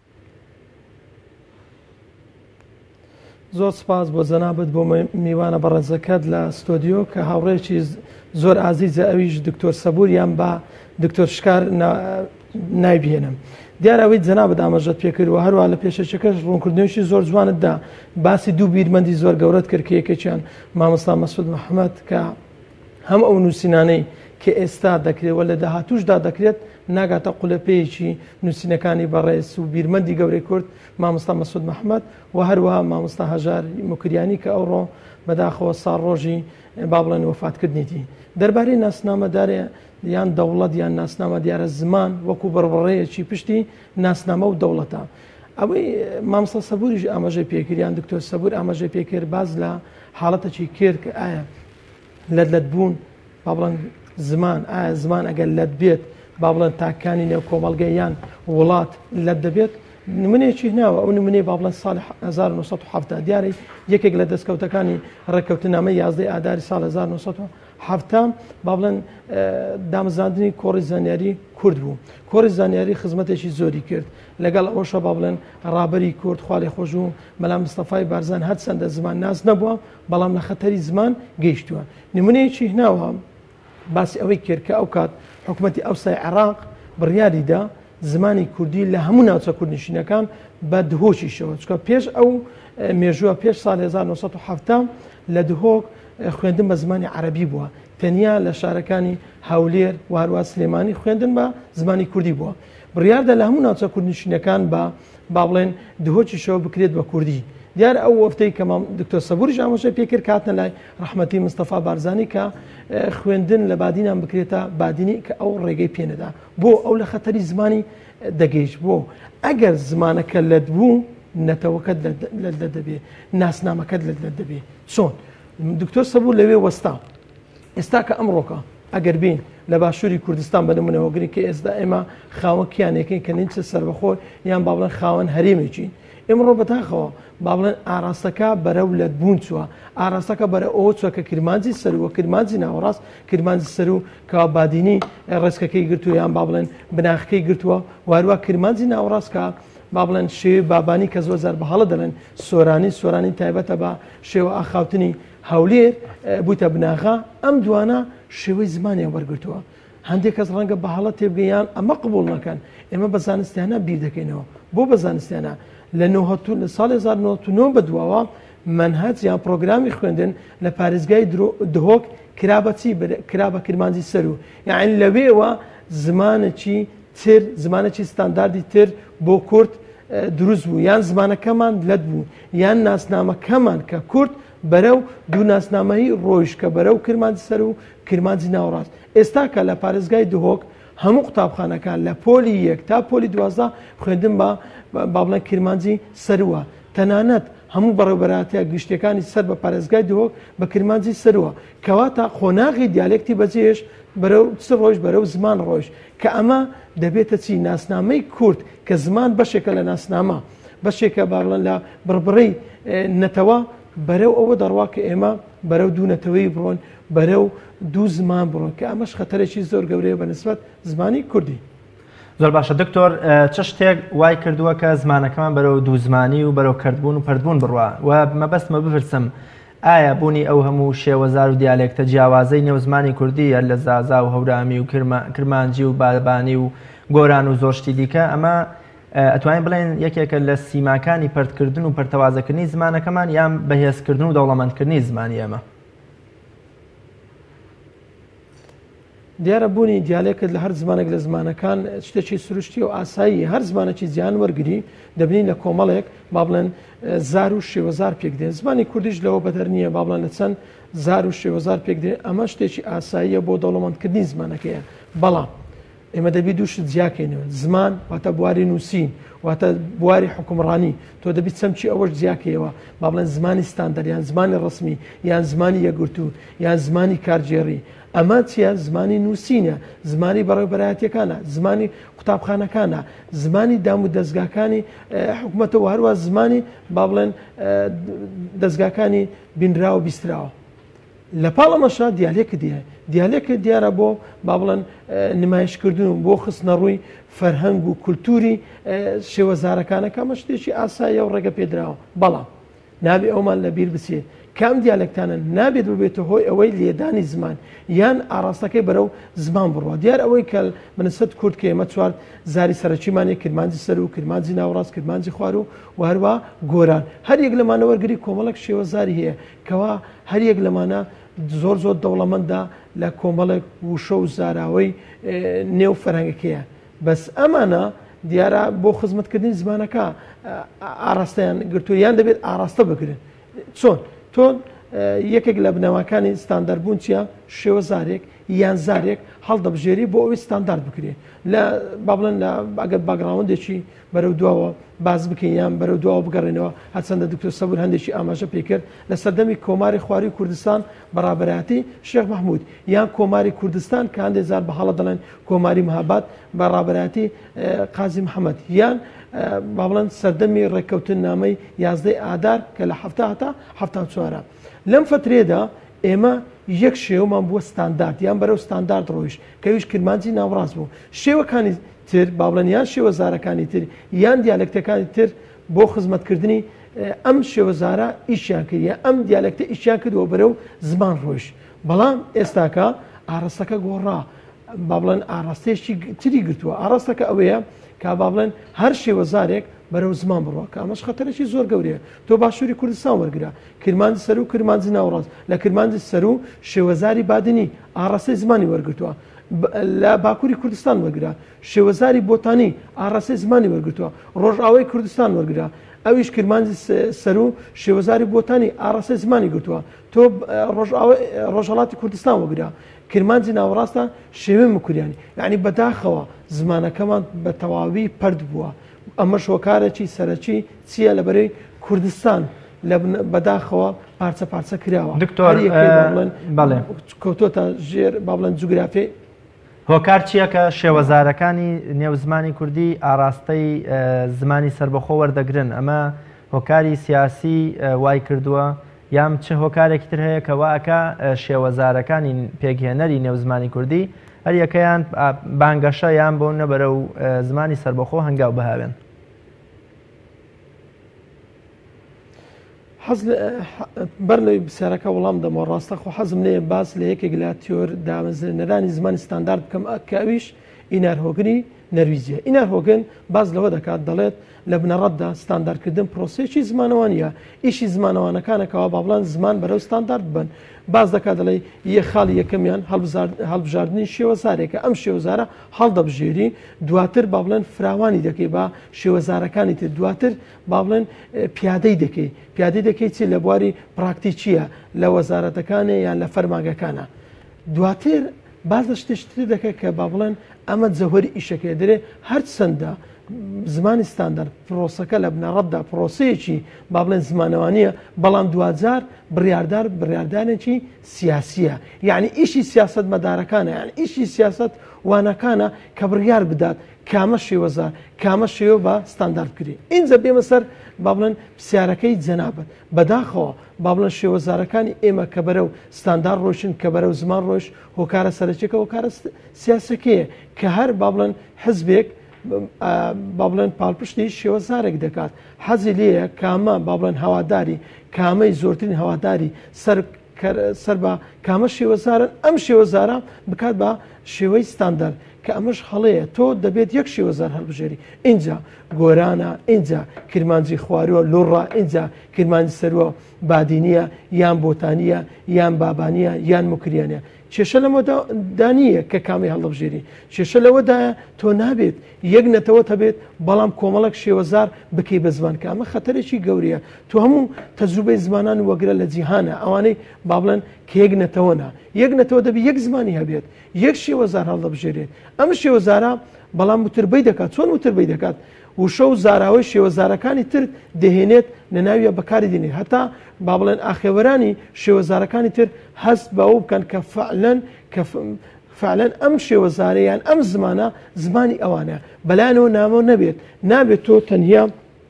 زۆر سپاس بۆ جەنابەت بۆ میوانە بەڕێزەکەت لە ستۆدیۆ کە هاوڕێکی زۆر ئازیزە ئەویش دکتۆر سەبوور یان بە دکتۆر شکار نایبێنم دیارە ئەوەی جەنابەت ئاماژەت پێکردوە هەروە لە پێشەچەکەش ڕوونکردنەوەیشی زۆر جوانتدا باسی دوو بیرمەندی زۆر گەورەت کرد کە یەکێکیان مامۆستا مەسعود محەممەد کە هەم ئەو نووسینانەی کە ئێستا دەکرێتەوە لە داهاتووشدا دەکرێت ناگاتە قولەپەیەکی نووسینەکانی بەڕێز و بیرمەندی گەورەی کورد مامۆستا مەسعود محەممەد و هەروەها مامۆستا هەژار مکریانی کە ئەوڕۆ بەداخەوە ساڵ ڕۆژی با بڵێن وەفاتکردنیتی دەربارەی ناسنامەدارێ یان دەوڵەت یان ناسنامە دیارە زمان وەکو بڕبڕەیەکی پشتی ناسنامە و دەوڵەتە ئەوەی مامۆستا سەبووریش ئاماژەی پێکردیان دکتۆر سەبوور ئاماژەی پێکرد باز لە حاڵەتێکی کرد کە ئایا لەت بوون با بڵێن زمان ئایا زمان ئەگەر لەت بێت با بڵێن تاکانی نێو کۆمەڵگەی یان وڵات لەت دەبێت نمونەیەکی هێناوە ئەو نمونەی با بڵێن ساڵی هەزار و نۆسەد و حەڤدە دیارەی یەکێک لە دەستکەوتەکانی ڕێککەوتنامەی یازدەی ئاداری ساڵ هەزار و نۆسەد و حەڤدە با بڵێن دامەزاندنی کۆڕی زانیاری کورد بوو کۆڕی زانیاری خزمەتێکی زۆری کرد لەگەڵ ئەوەشە با بڵێن ڕابەری کورد خوا لێ خۆش و مەلا مستەفای بارزان هەر چەندە زمان ناز نەبووە بەڵام لە خەتەری زمان گەیشتووە نمونەیەکی هێناوە باسی ئەوەی کرد کە ئەو کات حکوومەتی ئەوسای عێراق بڕیاریدا زمانی کوردی لە هەموو ناوچە کوردنشینەکان بە دهۆکیشەوە چکە پێش ئەو مێژووە پێش ساڵ هەزار و نۆسەد و هەفتاد لە دهۆک خوێندن بە زمانی عەرەبی بووە تەنیا لە شارەکانی هەولێر و هەروە سلێمانی خوێندن بە زمانی کوردی بووە بڕیاردا لە هەموو ناوچە کوردنشینەکان بە با بڵێن دهۆکیشەوە بکرێت بە کوردی دیار ئەو وەفتەی کە دکتۆر سەبووریش ئاماژەی پێکرد کاتنە لای ڕەحمەتی مستەفا بارزانی کە خوێندن لە بادینان بکرێتە بادینی کە ئەو ڕێگەی پێنەدا بۆ ئەو لە خەتەری زمانی دەگەیشت بۆ ئەگەر زمانەکە لەت بوو نەتەوەکەت لە دەبێت ناسنامەکەت لە دەبێت چۆن دکتۆر سەبوور لەوێ وەستا ئێستا کە ئەمڕۆکە ئەگەر بین لە باشووری کوردستان بە نمونەوەگری کە ئێستا ئێمە خاوە کیانێکین کە نیچە سەربەخۆر یان با بڵێن خاوەن هەرێمێکین ئێمڕۆ بەتاخەوە با بڵێن ئاراستەکە بەرەو لە بوون چووە ئاراستەکە بەرە ئەوە چووە کە کرمانجی سەروە کرمانجی ناوەڕاست کرمانجی سەر و کەوا بادینی ڕێزکەکەی گرتووە یان با بڵێن بناخەکەی گرتووە واروە کرمانجی ناوەڕاست کە با بڵێن شێوی بابانی کە زۆر زار بەهەڵە دەڵێن سۆرانی سۆرانی تایبەتە بە شێوە ئاخاوتنی هەولێر بوویتە بناغا ئەم دوانە شێوەی زمانیان وەرگرتووە هەندێک کەس ڕەنگە بەهەڵە تێبگەیان ئەمە قبول نەکەن ئێمە بە زانستیانە بیر دەکەینەوە بۆ بە زانستیانە لە لە ساڵی هەزار و نۆ سەد و نۆ بەدواوە منهەج یان پرۆگرامی خوێندن لە پارێزگای دهۆک کرابەچی کرابە کرمانجی سەر و یعنی لەوێوە زمانێکی تر زمانێکی ستانداردی تر بۆ کورد دروست بوو یان زمانەکەمان لەت بوو یان ناسنامەکەمان کە کورد بەرەو دوو ناسنامەی ڕۆیش کە بەرەو کرمانجی سەر و کرمانجی ناوەڕاست ئێستا کە لە پارێزگای دهۆک هەموو قوتابخانەکان لە پۆلی یەک تا پۆلی دوازدە خوێندن بە با بڵێن کرمانجی سەروە تەنانەت هەموو بەڕێوەبەراتە گشتەکانی سەر بە پارێزگای دهۆک بە کرمانجی سەروە کەواتە خۆناغی دیالێکتی بەجێش بەرەو چ ڕۆژ بەرەو زمان ڕۆژ کە ئەمە دەبێتە چی ناسنامەی کورد کە زمان بەشێکە لە ناسنامە بەشێکە با بڵێن لە بڕبڕی نەتەوە بەرەو ئەوە دەڕوا کە ئێمە بەرەو دوو نەتەوەی بڕۆن بەرەو دوو زمان بڕۆن کە ئەمەش خەتەرێکی زۆر گەورەیە بەنسبەت زمانی کوردی زۆر باشە دکتۆر چ شتێک وای کردووە کە زمانەکەمان بەرەو دوو زمانی و بەرەو کردبوون و پردبوون بڕوە و مەبەستمە بپرسم ئایا بوونی ئەو هەموو شێوەزار و دیالێکتە جیاوازەی نێو زمانی کوردی لە زازا و هەورامی و کرمانجی و بابانی و گۆران و زۆرشتی دیکە ئەمە ئەتوانین بڵێن یەکێکە لە سیماکانی پردکردن و پەرتەوازەکردنی زمانەکەمان یان بەهێزکردن و دەوڵەمەندکردنی زمانی ئێمە دیارە بوونی دیالێکت لە هەر زمانێک لە زمانەکان شتێکی سروشتی و ئاسایی هەر زمانێکی زیان وەرگری دەبنین لە کۆمەڵێک با بڵێن زار و شێوەزار پێکدێن زمانی کوردیش لەوە بەدەر نییە با بڵێن لە چەند زار و شێوەزار پێکدێن ئەمە شتێکی ئاساییە بۆ دەوڵەمەندکردنی زمانەکەیە بەڵام ئێمە دەبی دووشت جیاکەینەوە زمان واتە بواری نووسین واتە بواری حکومڕانی تۆ دەبیت چەمچی ئەوەش جیاکەیەوە با بڵێن زمانی ستاندەر یان زمانی ڕسمی یان زمانی یەکگرتوو یان زمانی کارجێڕی ئەمە چیە زمانی نووسینە زمانی بەڕێوەبەرایەتیەکانە زمانی قوتابخانەکانە زمانی دام و دەستگاکانی حکوومەتەوە هەروە زمانی با بڵێن دەستگاکانی بینراوە و بیستراوە لە پاڵ ئەمەشا دیالێکە دیە دیالێکە دیارە بۆ با بڵێن نمایشکردن و بۆ خستنە ڕووی فەرهەنگ و کولتوری شێوەزارەکانەکە ئەمە شتێکی ئاساییە و ڕێگە پێدراوە بەڵام نابێ ئەومان لەبیر بچێت کام دیالێکتانە نابێت ببێتە هۆی ئەوەی لێدانی زمان یان ئاراستەکەی بەرەو زمان بڕوە دیار ئەوەی کە بنسبەت کورد کە ئێمە چوار زاری سەرچیمانێ کرمانجی سەر و کرمانجی ناوەڕاست کرمانجی خوار و وهروە گۆران هەر یەک لەمانە وەرگری کۆمەڵک شێوەزاری هەیە کەوا هەر یەک لەمانە زۆر زۆر دەوڵەمەندە لە کۆمەڵێک وشە و زاراوەی نێو فەرهەنگەکەیە بەس ئەمانە دیارە بۆ خزمەتکردنی زمانەکە ئاراستەیان گرتووە یان دەبێت ئاراستە بگرن چۆن تۆ یەکێک لە بنەماکانی ستاندەربوون چیە شێوە زارێک یان زارێک هەڵدەبژێری بۆ ئەوەی ستاندارد بکرێت لە با بڵێن لە ئەگەر باگراوندێکی بەرەو دواوە باز بکەین یان بەرەو دواوە بگەڕێنەوە هەچەندە دکتۆر سەبوور هەندێکی ئاماژە پێکرد لە سەردەمی کۆماری خواری کوردستان بەڕابەرایەتی شێخ مەحموود یان کۆماری کوردستان کە هەندێک زار بەهەڵە دەڵێن کۆماری مەهاباد بەڕابەرایەتی قازی محەممەد یان با بڵێن سەردەمی ڕێککەوتن نامەی یازدەی ئادار کە لە هەفتا هەتا هەفتا چوارە لەم فترێدا ئێمە یەک شێوەمان بووە ستاندارد یان بەرەو ستاندارد ڕۆیش کەویش کرمانجی ناوەڕاست بوو شێوەکانی تر با بڵێن یان شێوەزارەکانی تر یان دیالێکتەکانی تر بۆ خزمەتکردنی ئەم شێوەزارە ئیشیان کرد یان ئەم دیالێکتە ئیشیان کردەوە بەرەو زمان ڕۆیش بەڵام ئێستاکە ئاراستەکە گۆڕا با بڵێن ئاراستێکی تری گرتووە. ئاراستەکە ئەوەیە کا با بڵێن هەر شێوەزارێک بەرەو زمان بڕوە کە ئەمەش خەتەرێکی زۆر گەورەیە. تۆ باشووری کوردستان وەرگرا کورمانجی سەر و کورمانجی ناوەڕاست لە کورمانجی سەر و شێوەزاری بادنی ئاڕاستەی زمانی وەرگرتووە. لە باکووری کوردستان وەرگرا شێوەزاری بۆتانی ئاڕاستەی زمانی وەرگرتووە. ڕۆژئاوای کوردستان وەرگرا ئەویش کورمانجی سەر و شێوەزاری بۆتانی ئاڕاستەی زمانی گرتووە. تۆ ڕۆژهەڵاتی کوردستان وەرگرا کرمانجی ناوەڕاستە شێوێ مکوریانی یعنی بەداخەوە زمانەکەمان بە تەواوی پەرد بووە. ئەمە شۆکارێکی سەرەکی چییە لەبەرەی کوردستان لە بەداخەوە پارچە پارچە کراوە. دکتۆر بەڵێ کەوتۆتە ژێر با بڵێن جوگرافی. هۆکار چییە کە شێوەزارەکانی نێو زمانی کوردی ئاراستەی زمانی سربەخۆ وەردەگرن؟ ئەمە هۆکاری سیاسی وای کردووە یام چه هۆکارێکی تر هەیە کە واکە شێوەزارەکانی پێکهێنەری نێو زمانی کوردی هەر یەکەیان بانگەشە یان بۆ نەبەرە و زمانی سربەخۆ هەنگاو بهاوێن؟ حەز بەر لەوەی بسیارەکە وەڵام دەمەوە ڕاستە خۆ حەزم لێیە باس لە یەکێک لە تیۆر دامەزرێنەرانی زمانی ستاندارد بکەم کە ئەویش ئینار هۆگنی نەرویزیە. ئینار هۆگن باز لەوە دەکات دەڵێت لە بنەڕەتدا ستانداردکردن پرۆسەیەکی زمانەوانیە ئیشی زمانەوانەکانەکەەوە با بڵێن زمان بەرەو ستاندارد بن. باز دەکات دەڵێ یە خاڵی یەکەمیان هەڵبژاردننی شێوەزارێکە ئەم شێوەزارە هەڵدەبژێری دواتر با بڵێن فراوانی دەکەی با شێوەزارەکانی تر دواتر با بڵێن پیادەی دەکەی پیادەی دەکەی چی لە بواری پراکتیکیە لە وەزارەتەکانە یان لە فەرماگەکانە. دواتر باز لە شتێشتر دەکەێت کە با بڵێن ئەمە جەوهری ئیشەکە دەرێ هەر چەندە زمانی ستاندارد پرۆسەکە لە بنەڕەتدا پرۆسەیەکی با بڵێن زمانەوانیە بەڵام دوجار بڕاردار بڕاردانێکی سیاسیە یعنی ئیشی سیاست مەدارەکانە یان ئیشی سیاست وانەکانە کە بڕیار بدات کامە شێوەزار کامە شێوە بە ستاندارد کردی. اینجا بێمە سەر با بڵێن پرسیارەکەی جەنابەت بەداخەوە با بڵێن شێوەزارەکانی ئێمە کە بەرەو ستاندارد ڕۆشن کە بەرەو زمان ڕۆژ هۆکارە سەرچێکە هۆکارە سیاسەکەیە کە هەر با بڵێن حزبێک با بڵێن پاڵپشتی شێوەزارێک دەکات حەزی لێیە کامە با بڵێن هەواداری کامەی زۆرترین هەواداری سەر بە کامە شێوەزارن ئەم شێوەزارە بکات بە شێوەی ستاندارد کە ئەمەش هەڵەیە تۆ دەبێت یەک شێوەزار هەڵبژێری. اینجا گۆرانە اینجا کرمانجی خوارووە لوڕە اینجا کرمانجی سەروە بادینیە یان بۆتانیە یان بابانیە یان مکریانە. کێشە لەمە دانیە کە کامی هەڵدەبژێری کێشە لەوەدایە تۆ نابێت یەک نەتەوە هەبێت بەڵام کۆمەڵک شێوەزار بکەی بە زمان کامە خەتەرێکی گەورەیە. تۆ هەموو تەجروبەی زمانان وەگرە لە جیهانە ئەوانەی با بڵێن کە یەک نەتەوەنا یەک نەتەوە دەبێت یەک زمانی هەبێت یەک شێوەزار هەڵدەبژێرێت. ئەم شێوەزارە بەڵام وتربەی دەکات چۆن وتربەی دەکات وشە و زاراوەی شێوەزارەکانی تر دەهێنێت لە ناویە بەکاری دێنێت هەتا با بڵێن ئاخێوەرانی شێوەزارەکانی تر هەست بە ئەو بکەن کە فعلەن کە فعلەن ئەم شێوەزارەیان ئەم زمانە زمانی ئەوانە بەلایەنەوە نامە نەبێت نابێت تۆ تەنیا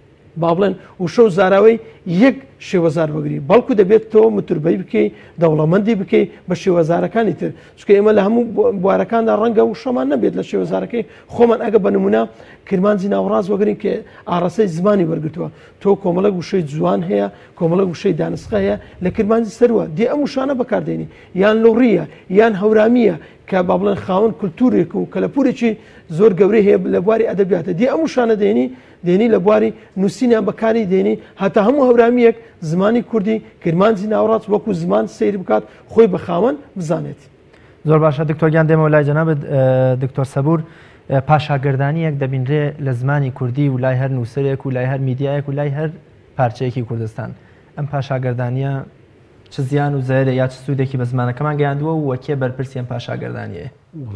با بڵێن وشە و زاراوەی یەک شێوەزار بگری بەڵکو دەبێت تۆ متربەی بکەی دەوڵەمەندی بکەی بە شێوەزارەکانی تر چکە ئێمە لە هەموو بوارەکاندا ڕەنگە وشەمان نەبێت لە شێوەزارەکەی خۆمان ئەگە بە نمونە کرمانجی ناوەڕاست وەگرین کە ئاڕاستەی زمانی وەرگتووە تۆ کۆمەڵک وشەی جوان هەیە کۆمەڵک وشەی دانسقە هەیە لە کرمانجی سەروە دێ ئەم وشانە بەکاردێنی یان لۆڕیە یان هەورامیە کە با بڵێن خاوەن کولتورێک و کەلەپورێکی زۆر گەورەی هەیە لە بواری ئەدەبیاتە دێ ئەم وشانە دێنی دێنی لە بواری نووسینیان بەکاری دێنی هەتا هەموو هەورامیەک زمانی کوردی کرمانجی ناوەڕاست وەکو زمان سیر بکات خۆی بە خاوەن بزانێت. زۆر باشە دکتۆرگیان دێمەوە لای جەنابەت دکتۆر سەبور پاشاگردانیەک دەبینرێ لە زمانی کوردی و لای هەر نووسەرێک و لای هەر میدیایەک و لای هەر پارچەیەکی کوردستان ئەم پاشاگردانیە چ زیان و زەرە یا چ سوودێکی بە زمانەکەمان گەیاندووە و وەکێ بەرپرسی ئەم پاشاگردانیە؟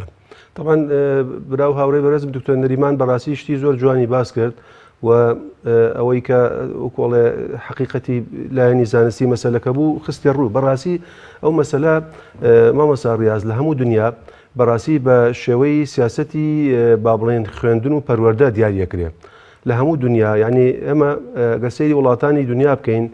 طبعا براو هاوڕێ بەرەزم دکتۆر نەریمان بەڕاستی شتی زۆر جوانی باس کرد و ئەوەی کە کۆڵێ حقیقەتی لایەنی زانستی مەسەلەکە بوو خستی ڕوو بەڕاستی ئەو مەسەلە مامەسا ڕاز لە هەموو دنیا بەڕاستی بە شێوەی سیاسەتی با بڵێن خوێندن و پەروەردە دیاریەکرێ لە هەموو دنیا یعنی ئەمە گەسەیری وڵاتانی دنیا بکەین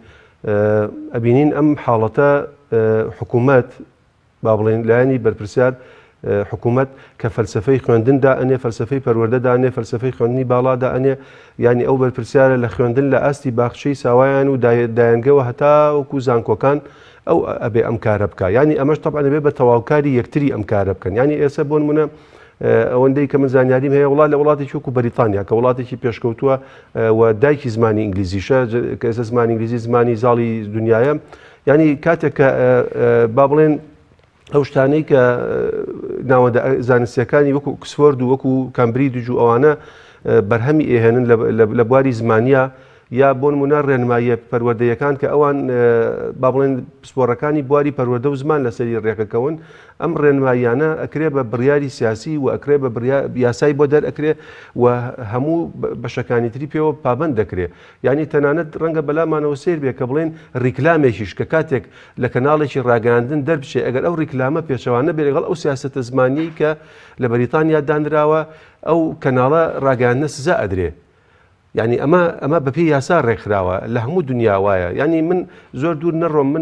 ئەبینین ئەم حاڵەتە حکوومەت با بڵێن لایەنی بەرپرسیار حکوومەت کە فەلسفەی خوێندندا ئەنێ فەلسفەی پەروەردەدا ئەنێ فەلسفەی خوێندنی باڵادا ئەنێ ینی ئەو بەرپرسیارە لە خوێندن لە ئاستی باخچەی ساوایان و دایەنگەوە هەتا وەکو زانکۆکان ئەو ئەبێ ئەم کارە بکە ینی ئەمەش تەبعا بێ بە تەواوکاری یەکتری ئەم کارە بکەن ینی ئێستا بۆ نمونە ئەوەندەی کە من زانیاریم هەیە وڵات لە وڵاتێکی وەکو بەریتانیا کە وڵاتێکی پێشکەوتووە و دایکی زمانی ئینگلیزیشە کە ئێستا زمانی ئینگلیزی زمانی زاڵی دنیاە ینی کاتێک کە با بڵێن ئەو شتانەی کە ناوەندە زانستیەکانی وەکو ئۆکسفۆرد و وەکو کامبریج و ئەوانە بەرهەمی ئێهێنن لە بواری زمانیە یا بۆ نمونە ڕێنماییە پەروەردەیەکان کە ئەوان با بڵێن پسپۆڕەکانی بواری پەروەردە و زمان لەسەری ڕێکەکەون ئەم ڕێنماییانە ئەکرێ بە بڕیاری سیاسی و ئەکرێ بە یاسای بۆ دەرئەکرێ و هەموو بەشەکانی تری پێوە پابند دەکرێت ینی تەنانەت ڕەنگە بەلامانەوە سیر بێ کە بڵێن ڕیکلامێکیش کە کاتێک لە کەناڵێکی ڕاگەاندن دەربچێ ئەگەر ئەو ڕیکلامە پێچەوانە بێ لەگەڵ ئەو سیاسەتە زمانی کە لە بەریتانیا دانراوە ئەو کەناڵە ڕاگەاندنە سزا ئەدرێ ینی ئەمە ئەمە بەپی یاسا ڕێکخراوە لە هەموو دنیا وایە ینی من زۆر دوور نەڕۆم من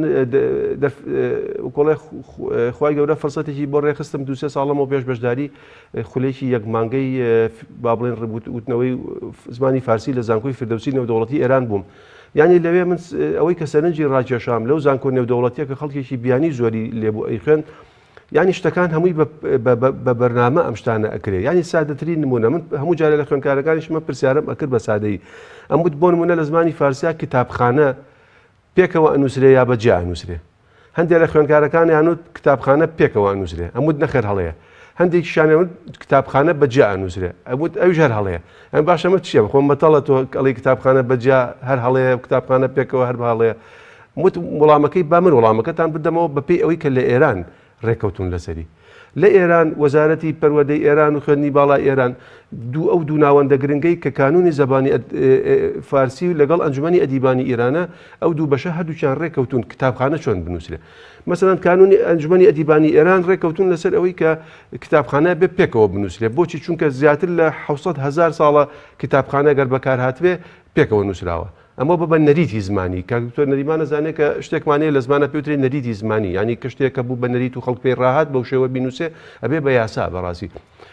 کۆڵێ خی گەورە فەرسەتێکی بۆ ڕێخستم دو سێ ساڵەمەوە پێش بەشداری خولێکی یەک مانگەی با بڵێن ڕبوتنەوەی زمانی فارسی لە زانکۆی فردەوسی نێودەوڵەتی ئێران بووم ینی لەوێ من ئەوەی کە سەرنجی ڕاکێشام لەو زانکۆ نێودەوڵەتیە کە خەڵکێکی بیانی زۆری لێبوو ئەی خوێن ینی شتەکان هەمووی بە بەرنامە ئەم شتانە ئەکرێ ینی سادەترین نمونە من هەموو جارە لە خوێنکارەکانیشمە پرسیارم ئەکرد بە سادەیی ئەموت بۆ نمونە لە زمانی فارسیا کتابخانە پێکەوە ئەنووسرێ یا بەجێ ئەنووسرێ هەندێک لە خوێنکارەکان یانوت کتابخانە پێکەوە ئەنووسرێ ئەموت نەخێر هەڵەیە هەندێکی شانێوت کتابخانە بەجێ ئەنووسرێ ئەموت ئەوش هەر هەڵەیە ئەم باشەمە چیە بخۆم بەتەڵە تۆ ئەڵی کتابخانە بەجێ هەر هەڵەیە کتابخانە پێکەوە هەر هەڵەیە وت وەڵامەکەی با من وەڵامەکەتان بدەمەوە بەپێی ئەوەی کە لە ئێران ڕێکەوتون لەسەری لە ئێران وەزارەتی پەروەردەی ئێران و خوێندنی باڵای ئێران دوو ئەو دوو ناوەندە گرنگەی کە کانونی زەبانی فارسی لەگەڵ ئەنجومەنی ئەدیبانی ئێرانە ئەو دوو بەشە هەردووچیان ڕێکەوتون کتابخانە چۆن بنووسرێ مەسەڵەن کانونی ئەنجومەنی ئەدیبانی ئێران ڕێکەوتون لەسەر ئەوەی کە کتابخانە بێ پێکەوە بنووسرێ بۆچی چونکە زیاتر لە حوسەد هەزار ساڵە کتابخانە گەر بەکار هاتوێ پێکەوە نووسراوە ئەمە ببە نەریتی زمانی کاکتۆر نەریمان نەزانێت کە شتێکمانەیە لە زمانە پێوترێ نەریتی زمانی ینی کە شتێکە بوو بە نەریت و خەڵک پێی ڕاهات بەو شێوە بینوسێ ئەبێ بە یاسا بەڕاستی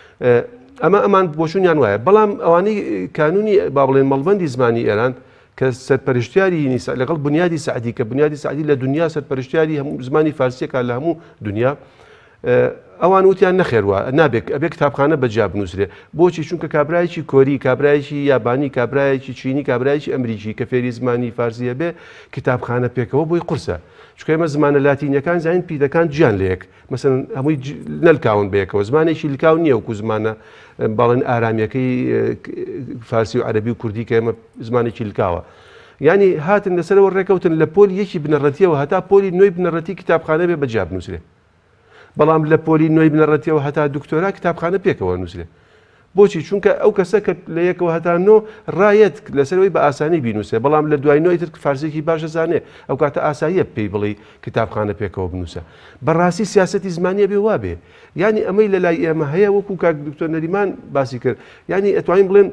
ئەمە ئەمان بۆچونیان وایە بەڵام ئەوانەی کانونی با بڵێن مەڵبەندی زمانی ئێران کە سەرپەرشتیاری لەگەڵ بنیادی سعدی کە بنیادی سعدی لە دنیا سەرپەرشتیاری هەموو زمانی فارسیەکە لە هەموو دنیا ئەوان وتیان نەخێوە نابێت ئەبێ کتابخانە بەجیا بنووسرێ بۆچی چونکە کابرایکی کۆری کابرایکی یابانی کابرایکی چینی کابرایکی ئەمریکی کە فێری زمانی فارسیە بێ کتابخانە پێکەوە بۆی قورسە چکە ئێمە زمانە لاتینیەکان زین پیدەکان گیان لەیەک مەسەن هەمووی نەلکاون بەیەکەوە زمانێکی لکاو نییە وکو زمانە باڵێن ئارامیەکەی فارسی و عەرەبی و کوردی کە ئێمە زمانێکی لکاوە ینی هاتن لەسەرەوە ڕێکەوتن لە پۆلی یەکی بنەڕەتیەوە هەتا پۆلی نوێی بنەڕەتی کتابخانە بێ بەجیا بنووسرێ بەڵام لە پۆلی نوێی بنەڕەتیەوە هەتا دکتۆرا کتابخانە پێکەوە نووسرێ بۆچی چونکە ئەو کەسە کە لە یەکەوە هەتانۆ ڕایەت لەسەرەوەی بە ئاسانی بینوسێ بەڵام لە دوای نوێی تر فارسێکی باشە زانێ ئەو کاتە ئاساییە پێی بڵێ کتابخانە پێکەوە بنووسە بەڕاستی سیاسەتی زمانیە بێ وابێ ینی ئەمەی لە لای ئێمە هەیە وەکو کاک دکتۆر نەریمان باسی کرد ینی ئەتوانین بڵێن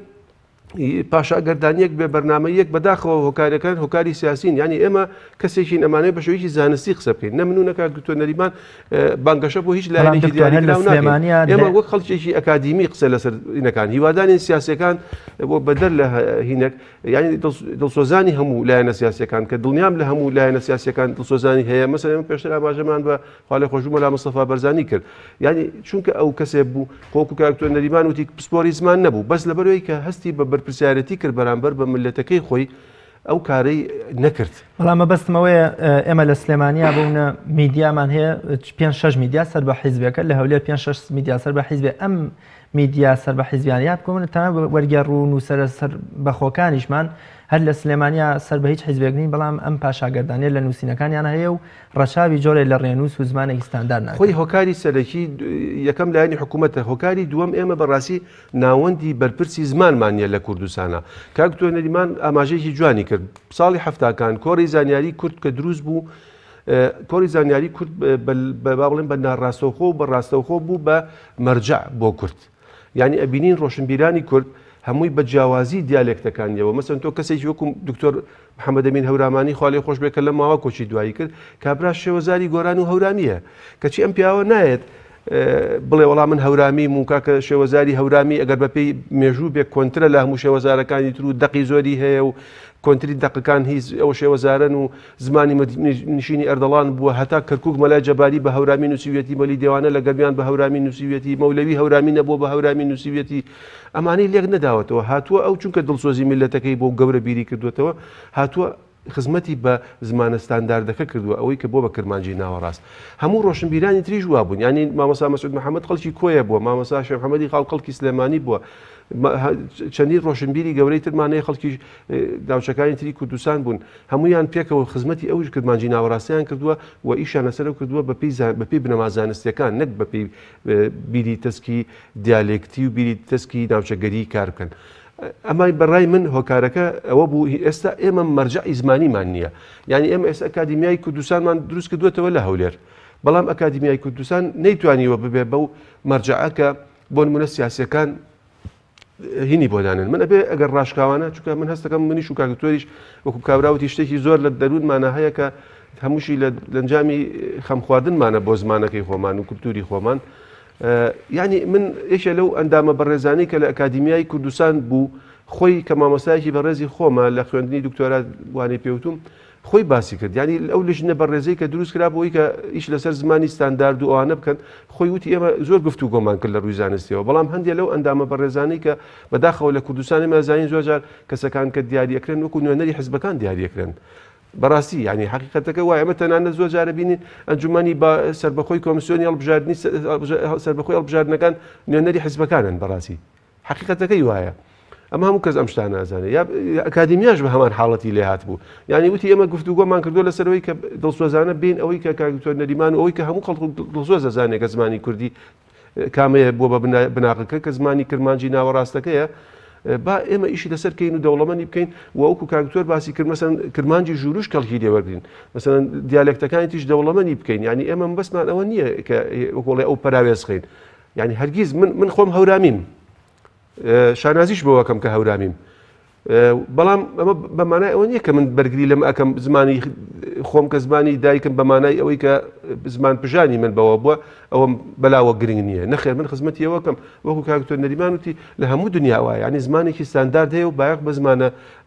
پاشا گەردانیەک بێ بەرنامەیەک بەداخەوە هۆکارەکان هۆکاری سیاسین ینی ئێمە کەسێکین ئەمانەیە بە شێوەیەکی زانستی قسە بکەین نەمنونەکە دکتۆر نەریمان بانگەشە بۆ هیچ لایەنێکی دیاریکراو ناکەین ئێمە وەک خەڵکێکی ئەکادیمی قسە لەسەر هینەکان هیوادارین سیاسەکان بۆ بەدەر لە هینەک ینی دڵسۆزانی هەموو لایەنە سیاسەکان کە دڵنیام لە هەموو لایەنە سیاسەکان دڵسۆزانی هەیە مەسەڵەن پێشتر ئاماژەمان بە خاڵی خۆشوو مەلا مستەفا بەرزانی کرد ینی چونکە ئەو کەسێک بوو خۆکو کاک دکتۆر نەریمان وتی پسپۆری زمان نەبوو بەس لەبەرەوەی کە هەستی بە بەرپرسیارەتی کرد بەرامبەر بە ملەتەکەی خۆی ئەو کارەی نەکرد بەڵام بەستمەوەیە ئێمە لە سلێمانیا بوونە میدیامان هەیە پێنج شەش میدیا سەر بە حیزبەکە لە هەولێر پێنج شەش میدیا سەر بە حیزبێ ئەم میدیا سەر بە حیزبیانیات بکۆمن تا وەرگێڕون و سەر سەر بەخۆکانیشمان هەر لە سلێمانیا سەر بە هیچ حیزبێکنی بەڵام ئەم پاشاگەردانێ لە نووسینەکانیان هەیە و ڕەچاوی جۆرێ لە ڕێنووس و زمانێکی ستاندار ناکەن خۆی هۆکاری سەرەکی یەکەم لایەنی حکوومەتە هۆکاری دووەم ئێمە بەڕاستی ناوەندی بەرپرسی زمانمانە لە کوردستانە کاک دکتۆر نەریمان ئاماژەیەکی جوانی کرد ساڵی هەفتاکان کۆڕی زانیاری کورد کە دروست بوو کۆڕی زانیاری کورد با بڵێن بە ناڕاستەوخۆ و بە ڕاستەوخۆ بوو بە مەرجع بۆ کورد یعنی ئەبینین ڕۆشنبیرانی کورد هەمووی بە جیاوازی دیالێکتەکانیەوە مەسەن تۆ کەسێکی وەکو دکتۆر محەممەد ئەمین هەورامانی خاڵی خۆش بێت کە لە ماوە کۆچی دوایی کرد کابرا شێوەزاری گۆران و هەورامیە کەچی ئەم پیاوە نایەت بڵێ وەڵام من هەورامی موکاکە شێوەزاری هەورامی ئەگەر بەپێی مێژوو بێ کۆنترە لە هەموو شێوەزارەکانی تر و دەقی زۆری هەیە و کۆنتری دەقەکان هیچ ئەو شێوەزارن و زمانی نشینی ئەردەڵان بووە هەتا کەرکووک مەلای جەباری بە هەورامی نووسیوێتی مەلی دێوانە لە گەرمیان بە هەورامی نووسیوێتی مەولەوی هەورامی نەبووە بە هەورامی نووسیوێتی ئەمانەی لێک نەداوەتەوە هاتووە ئەو چونکە دڵسۆزی میلەتەکەی بۆ گەورە بیری کردوێتەوە هاتووە خزمەتی بە زمانە ستانداردەکە کردووە ئەوەی کە بۆ بە کرمانجی ناوەڕاست هەموو ڕۆشنبیرانی تریژ وا بوون ینی مامۆستا مەسعود محەممەد خەڵکی کۆیە بووە مامۆستا شێخ محەممەدی خاڵ خەڵکی سلێمانی بووە چەندی ڕۆشنبیری گەورەی ترمانەیە خەڵکی ناوچەکانی تری کوردستان بوون هەمویان پێکەوە خزمەتی ئەوش کرمانجی ناوەڕاستیان کردووە و ئیشان لەسەر کردووە بەپی بنەما زانستیەکان نەک بەپی بیری تەسکی دیالێکتی و بیری تەسکی ناوچەگەری کار بکەن. ئەمای بەڕای من هۆکارەکە ئەوە بوو ئێستا ئێمە مەرجعی زمانیمان نییە یعنی ئێمە ئێستا ئەکادیمیای کوردستانمان دروست کردوێتەوە لە هەولێر بەڵام ئەکادیمیای کوردستان نەیتوانیوە ببێ بەو مەرجعەکە بۆ نمونە سیاسیەکان هینی بۆدانن من ئەبێ ئەگەر ڕاشکاوانە چونکە من هەستەکەم منیش و کاکتۆریش وەکو کابراوتی شتێکی زۆر لە دەروونمانە هەیە کە هەمووشی لە لەنجامی خەم خواردنمانە بۆ زمانەکەی خۆمان و کولتوری خۆمان یعنی من یەکێ لەو ئەندامە بەڕێزانەی کە لە ئەکادیمیای کوردستان بوو خۆی کە مامۆستایەکی بەڕێزی خۆمە لە خوێندنی دکتۆرا وانەی پێوتوم خۆی باسی کرد ینی ئەو لژنە بەڕێزەی کە دروست کرا بۆی کە ئیش لەسەر زمانی ستاندارد و ئەوانە بکەن خۆی وتی ئێمە زۆر گفتو گۆمان کرد لە ڕووی زانستیەوە بەڵام هەندێک لەو ئەندامە بەڕێزانەی کە بەداخەوە لە کوردستانی مەزانین زۆر جار کەسەکان کە دیاریەکرێن وەکو نوێنەری حیزبەکان دیاریەکرێن بەڕاستی ینی حقیقەتەکە وایە ئەمە تەنانە زۆر جارە بینین ئەنجومانی بە سەربەخۆی کۆمیسیۆنی هەڵبژاردننی سەربەخۆی هەڵبژاردنەکان نوێنەری حیزبەکانن بەڕاستی حقیقەتەکەی وایە ئەمە هەموو کەس ئەم شتانە نازانێت یا ئەکادیمیاش بە هەمان حاڵەتی لێ هات بوو یعنی وتی ئێمە گفتوگۆمان کردو لەسەرەوەی کە دڵسۆزانە بین ئەوەی کە کاکتۆر نەریمان و ئەوەی کە هەموو خەڵک دڵسۆز دەزانێت کە زمانی کوردی کامەیە بۆ بە بناغەکە کە زمانی کرمانجی ناوەڕاستەکەیە با ئێمە ئیشی لەسەر کەین و دەوڵەمەنی بکەین و ئەوکو کاکتۆر باسی کرد مەسەن کرمانجی ژوورش کەڵکی لێوەرگین مەسەن دیالێکتەکانی تیش دەوڵەمەنی بکەین ینی ئێمە بەسمان ئەوە نییە کە وەکوڵێ ئەو پەراوێزخین ینی هەرگیز من خۆم هەورامیم شانازیش بۆەکەم کە هەورامیم بەڵام ئەمە بەمانای ئەوە نییە کە من بەرگری لەم ئەەکەم زمانی خۆم کە زمانی دایکم بەمانای ئەوەی کە زمان پژانی من بەوە بووە ئەوە بەلاوە گرنگ نییە نەخێر من خزمەتی ئەوەکەم وەکو کاکتۆر نەریمان وتی لە هەموو دنیا وایە ینی زمانێکی ستاندارد هەیە و بایەق بە زمانە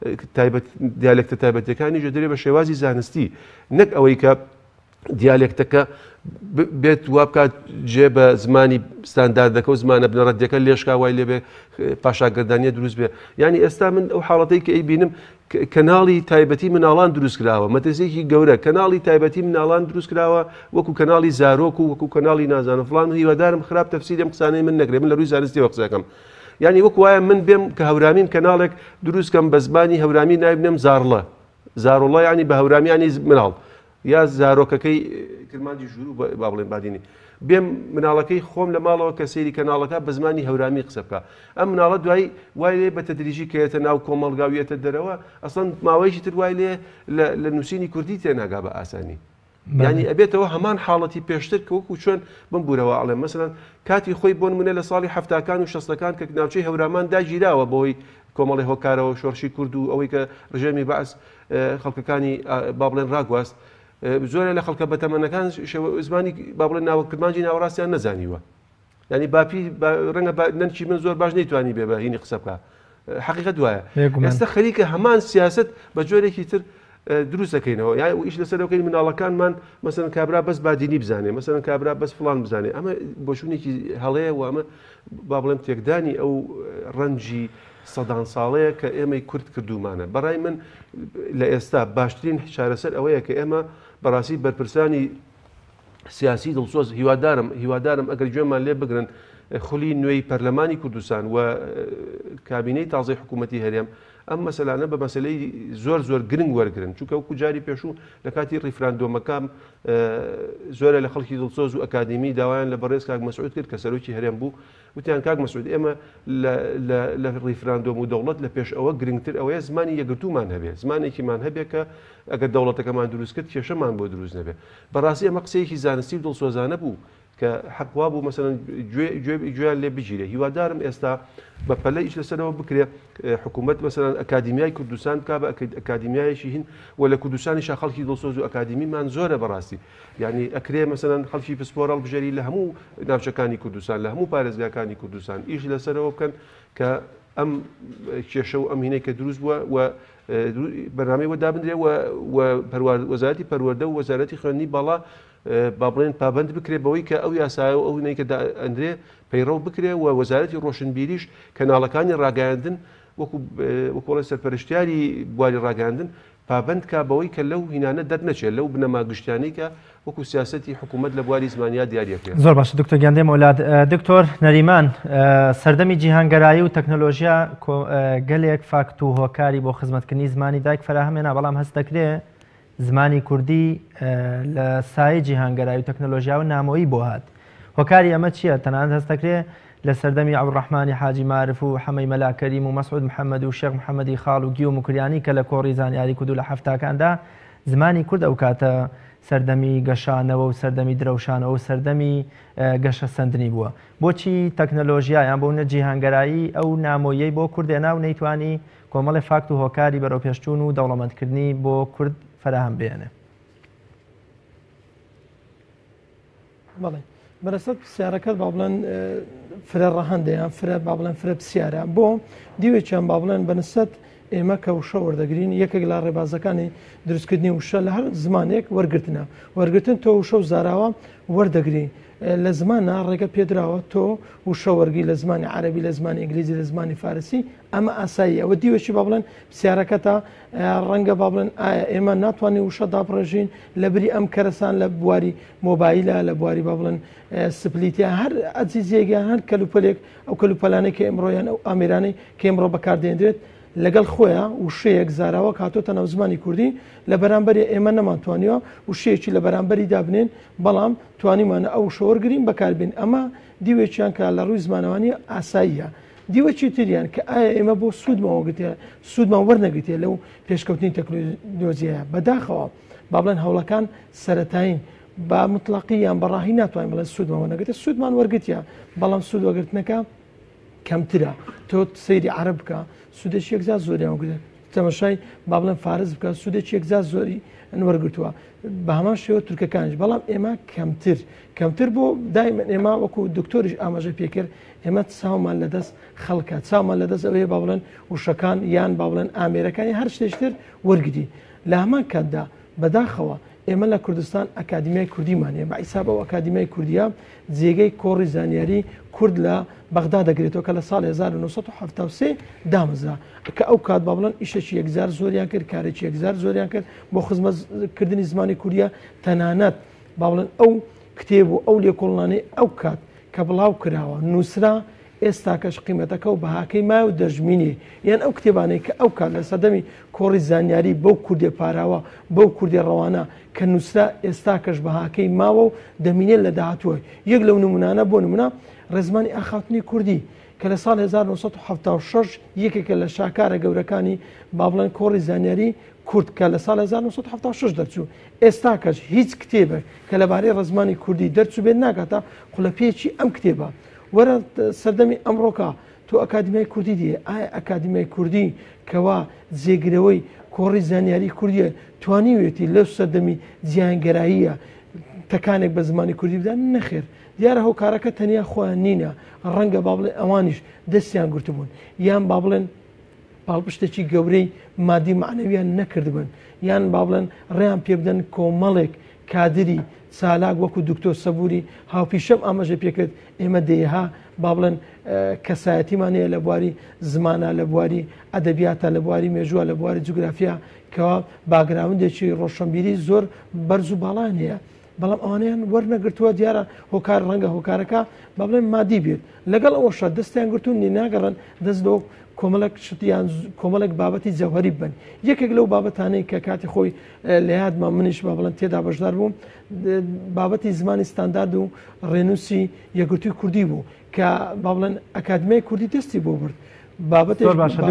دیالێکتە تایبەتەکانی ژەدرێ بە شێوازی زانستی نەک ئەوەی کە دیالێکتەکە بێت وا بکات جێ بە زمانی ستانداردەکە و زمانە بنەڕەتیەکە لێشکا وای لێبێ پاشاگردانیە دروست بێ ینی ئێستا من ئەو حاڵەتەی کە ئەی بینم کەناڵی تایبەتی مناڵان دروست کراوە مەترسێکی گەورە کەناڵی تایبەتی مناڵان دروست کراوە وەکو کەناڵی زارۆک و وەکو کەناڵی نازانە فڵان و هیوادارم خراپ تەفسیری ئەم قسانەی من نەگرێ من لە ڕووی زانستیەوە قسەکەم ینی وەکو وایە من بێم کە هەورامیم کەناڵێک دروستکەم بە زمانی هەورامی نایبنێم زارڵە زارۆڵە ینی بە هەورامیانی مناڵ یا زارۆکەکەی کرمانجی ژوور با بڵێن بادینی بێم مناڵەکەی خۆم لە ماڵەوە کە سەیری کەناڵەکە بە زمانی هەورامی قسە بکە ئەم مناڵە دوای وای لێ بە تەدریجی کەوێتە ناو کۆمەڵگاویەتە دەرەوە ئەسڵەن ماوەیەکی تر وای لێ لە نووسینی کوردی تێناگا بە ئاسانی ینی ئەبێتەوە هەمان حاڵەتی پێشتر کە وەکو چۆن بمبورەوە ئەڵێ مەسەلەن کاتی خۆی بۆ نمونە لە ساڵی هەفتاکان و شەستەکان کە ناوچەی هەورامان داگیراوە بۆی کۆمەڵی هۆکارەوە شۆڕشی کورد و ئەوەی کە ڕژێمی بەعس خەڵکەکانی با بڵێن ڕاگواست زۆرە لە خەڵکە بەتەمەنەکان زمانی با بڵێن ناوە کرمانجی ناوەڕاستیان نەزانیوە ینی باپی ڕەنگە نەنچی من زۆر باش نەیتوانی بێ بە هینی قسە بکە حقیقەت وایە ئێستا خەریکە هەمان سیاست بە جۆرێکی تر دروست دەکەینەوە یا ئیش لەسەرەکەی مناڵەکانمان مەسەن کابرا بەس بادینی بزانێ مەسەن کابرا بەس فڵان بزانێ ئەمە بۆشوونێکی هەڵەیە و ئەمە با بڵێم تێکدانی ئەو ڕەنجی سەدان ساڵەیە کە ئێمەی کورد کردومانە بەڕای من لە ئێستا باشترین چارەسەر ئەوەیە کە ئێمە بەڕاستی بەرپرسانی سیاسی دڵسۆز هیوادارم هیوادارم ئەگەر گوێمان لێ بگرن خولی نوێی پەرلەمانی کوردستان و کابینەی تازەی حکوومەتی هەرێم ئەم مەسەلانە بە مەسلەی زۆر زۆر گرنگ وەرگرن چونکە وەکو جاری پێشوو لە کاتی ڕیفراندۆمەکان زۆرە لە خەڵکی دڵسۆز و ئەکادمی داوایان لە بەڕێز کاک مەسعود کرد کە سەرۆکی هەرێم بوو وتیان کاک مەسعود ئێمە لە ڕیفراندۆم و دەوڵەت لە پێش ئەوە گرنگتر ئەوەیە زمانی یەکگرتومان هەبێ زمانێکیمان هەبێ کە ئەگەر دەوڵەتەکەمان دروست کرد کێشەمان بۆ دروست نەبێ بەڕاستی ئەمە قسەیەکی زانستی و دڵسۆزانە بوو کە حەقوا بوو مەسەلەن گوێیان لێ بگیرێ هیوادارم ئێستا بە پەلە ئیش لەسەرەوە بکرێ حکوومەت مەسەلەن ئەکادیمیای کوردستان بکا بە ئەکادیمیایەکی هین و لە کوردستانیشا خەڵکی دڵسۆز و ئەکادیمیمان زۆرە بەڕاستی یعنی ئەکرێ مەسەلەن خەڵکی پسپۆڕ هەڵبژێری لە هەموو ناوچەکانی کوردستان لە هەموو پارێزگاکانی کوردستان ئیش لەسەرەوە بکەن کە ئەم کێشە و ئەم هینەی کە دروست بووە و بەنامەی وەدابدرێ وەزارەتی پەروەردە و وەزارەتی خوێندنی باڵا با بڵێن پابند بکرێ بەوەی کە ئەو یاسایە و ئەو هینەی کە ئەندرێ پەیڕەو بکرێ و وەزارەتی ڕۆشنبیریش کەناڵەکانی ڕاگەاندن وەکو وەکوڵە سەرپەرشتیاری بواری ڕاگەاندن پابند کا بەوەی کە لەو هینانە دەرنەچێت لەو بنەما گشتیانەی کە وەکو سیاسەتی حکوومەت لە بواری زمانیا دیارەکرێت. زۆر باشە دکتۆر گیاندێ مەولاد. دکتۆر نەریمان، سەردەمی جیهانگەرایی و تەکنۆلۆژیا گەلێک فاکت و هۆکاری بۆ خزمەتکردنی زمانی دایک فراهەمێنا، بەڵام هەست دەکرێت زمانی کوردی لە سایە جیهانگەرایی و تەکنۆلۆژیا و نامۆیی بۆ هات. هۆکاری ئەمە چییە؟ تەنانەت هەست دەکرێت لە سەردەمی عەبدوڕەحمانی حاجی مارف و حەمەی مەلاکەریم و مەسعود محەممەد و شێخ محەممەدی خاڵ و گی و مکریانی کە لە کۆڕی زانیاری کردو لە هەفتاکاندا زمانی کورد ئەو کاتە سەردەمی گەشانەوە و سەردەمی درەوشانەوە و سەردەمی گەشە سندنی بووە. بۆچی تەکنۆلۆژیایان بۆ نە جیهانگەرایی ئەو نامۆیەی بۆ کوردێنا و نەیتوانی کۆمەڵی فاکت و هۆکاری بەرەو پێشچوون و دەوڵەمەندکردنی بۆ کورد فراهم بێنێ؟ بەڵێ بەرەسەر پرسیارەکەت با بڵێن فرە ڕەهەندەیان فرە با بڵێن فرە پرسیارە بۆ دیوێکیان با بڵێن بەنسەت ئێمە کە وشە وەردەگرین یەکێک لە ڕێبازەکانی دروستکردنی وشە لە هەر زمانێک وەرگرتنە وەرگتن تۆ وشە و زاراوە وەردەگری لە زمانە ڕێگە پێدراوە تۆ وشە وەرگی لە زمانی عەرەبی لە زمانی ئینگلیزی لە زمانی فارسی ئەمە ئاسایی ئەوە دیوەشی با بڵێن پرسیارەکە تا ڕەنگە با بڵێن ئایا ئێمە ناتوانین وشە دابڕێژین لە بری ئەم کەرەسان لە بواری مۆبایلە لە بواری با بڵێن سپلیتیان هەر ئەجیزیێکیان هەر کەلوپەلێک ئەو کەلوپەلانەی کە ئێمڕۆیان ئەو ئامێرانەی کە ئێمڕۆ بەکاردێنرێت لەگەڵ خۆیان وشەیەک زاراوە کاتۆتە ناو زمانی کوردی لە بەرامبەری ئێمە نەمانتوانیەوە وشەیەکی لە بەرامبەری دابنێن بەڵام توانیمانە ئەو شۆوەرگرین بەکاربین ئەمە دیوێکیان کە لە ڕووی زمانەوانی ئاساییە. دیوەکی تریان کە ئایا ئێمە بۆ سوودمەوەگرێ سوودمان وەرنەگرێت لەو پێشکەوتنی تەکنۆلۆژیایە بەداخەوە با بڵێن هەوڵەکان سەرەتایین با مطلقیان بەڕاهی ناتوانین بڵێن سوودمان وەرنەگرێت سوودمان وەرگتیە بەڵام سوود وەرگرتنەکە کەمترە. تۆ سەیری عەرەب بکە سوودێکی یەکزار زۆریان وەرگرت، تەماشای با بڵێن فارس بکە سوودێکی یەکزار زۆری وەرگرتووە بە هەمان شێوە تورکەکانش، بەڵام ئێمە کەمتر کەمتر بۆ دایمەن ئێمە وەکو دکتۆریش ئاماژە پێکرد ئێمە چاومان لەدەست خەڵکە چاومان لەدەست ئەوەیە با بڵێن وشەکان یان با بڵێن ئامێرەکانی هەر شتێشتر وەرگری. لە هەمان کاتدا بەداخەوە ئێمە لە کوردستان ئەکادیمیای کوردیمانەیە بە ئیساب ئەو ئەکادیمیای کوردیە جێگەی کۆڕی زانیاری کورد لە بەغدا دەگرێتەوە کە لە ساڵی هەزار و نۆ سەد و حەڤتا و سێ دامەزرا کە ئەو کات با بڵێن ئیشێکی یەکزار زۆریان کرد کارێکی یەکزار زۆریان کرد بۆ خزمەتکردنی زمانی کوردیە تەنانەت با بڵێن ئەو کتێب و ئەو لێکۆڵانەی ئەو کات کە بڵاو کراوە نووسرا ئێستا کەش قیمەتەکە و بەهاکەی مای و دەژمینی یان ئەو کتێبانەی کە ئەو کات لە سەردەمی کۆڕی زانیاری بەو کوردێ پاراوە بەو کوردێ ڕەوانە کە نووسرا ئێستا کەش بەهاکەی ماوە و دەمینێت لە داهاتووە یەک لەو نمونانە بۆ نمونە ڕێزمانی ئاخاتنی کوردی کە لە ساڵ هەزار و نۆ سەد و حەڤتا و شەش یەکێکە لە شاکارە گەورەکانی با بڵێن کۆڕی زانیاری کورد کە لە ساڵ هەزار و نۆ سەد و حەڤتا و شەش دەرچوو ئێستا کەش هیچ کتێبێک کە لەبارەی ڕێزمانی کوردی دەرچوو بێت ناکاتە قوڵەپێکی ئەم کتێبە وەرە سەردەمی ئەمڕۆکە تۆ ئەکادیمیای کوردی دیە ئایا ئەکادیمیای کوردی کەوا جێگرەوەی کۆڕی زانیاری کوردیە توانیوێتی لەو سەردەمی جیهانگەراییە تەکانێک بە زمانی کوردی بدان نەخێر دیارە هۆکارەکە تەنیا خۆیان نینە ڕەنگە با بڵێن ئەوانیش دەستیان گرتبوون یان با بڵێن پاڵپشتێکی گەورەی مادی معنەویان نەکردبن یان با بڵێن ڕێیان پێ بدەن کۆمەڵێک کادری سالاک وەکو دکتۆر سەبووری هاوپیشەم ئاماژە پێکرد ئێمە دەیەها با بڵێن کەسایەتیمانەیە لە بواری زمانە لە بواری ئەدەبیاتە لە بواری مێژووە لە بواری جوگرافیا کەوا باگراوندێکی ڕۆشنبیری زۆر بەرز و باڵان هەیە بەڵام ئەوانیان وەرنەگرتووە دیارە هۆکار ڕەنگە هۆکارەکە با بڵێن مادی بێت لەگەڵ ئەوەشە دەستیان گرتوون نی ناگەڕن دەست بۆ کۆمەڵک شتیان کۆمەڵک بابەتی جەوهەری بن یەکێک لەو بابەتانەی کە کاتی خۆی لە یادمان منیش با بڵێن تێدا بەشدار بووم بابەتی زمانی ستاندارد و ڕێنووسی یەکگرتووی کوردی بوو کە با بڵێن ئەکادیمیای کوردی دەستی بۆ برد بابەتی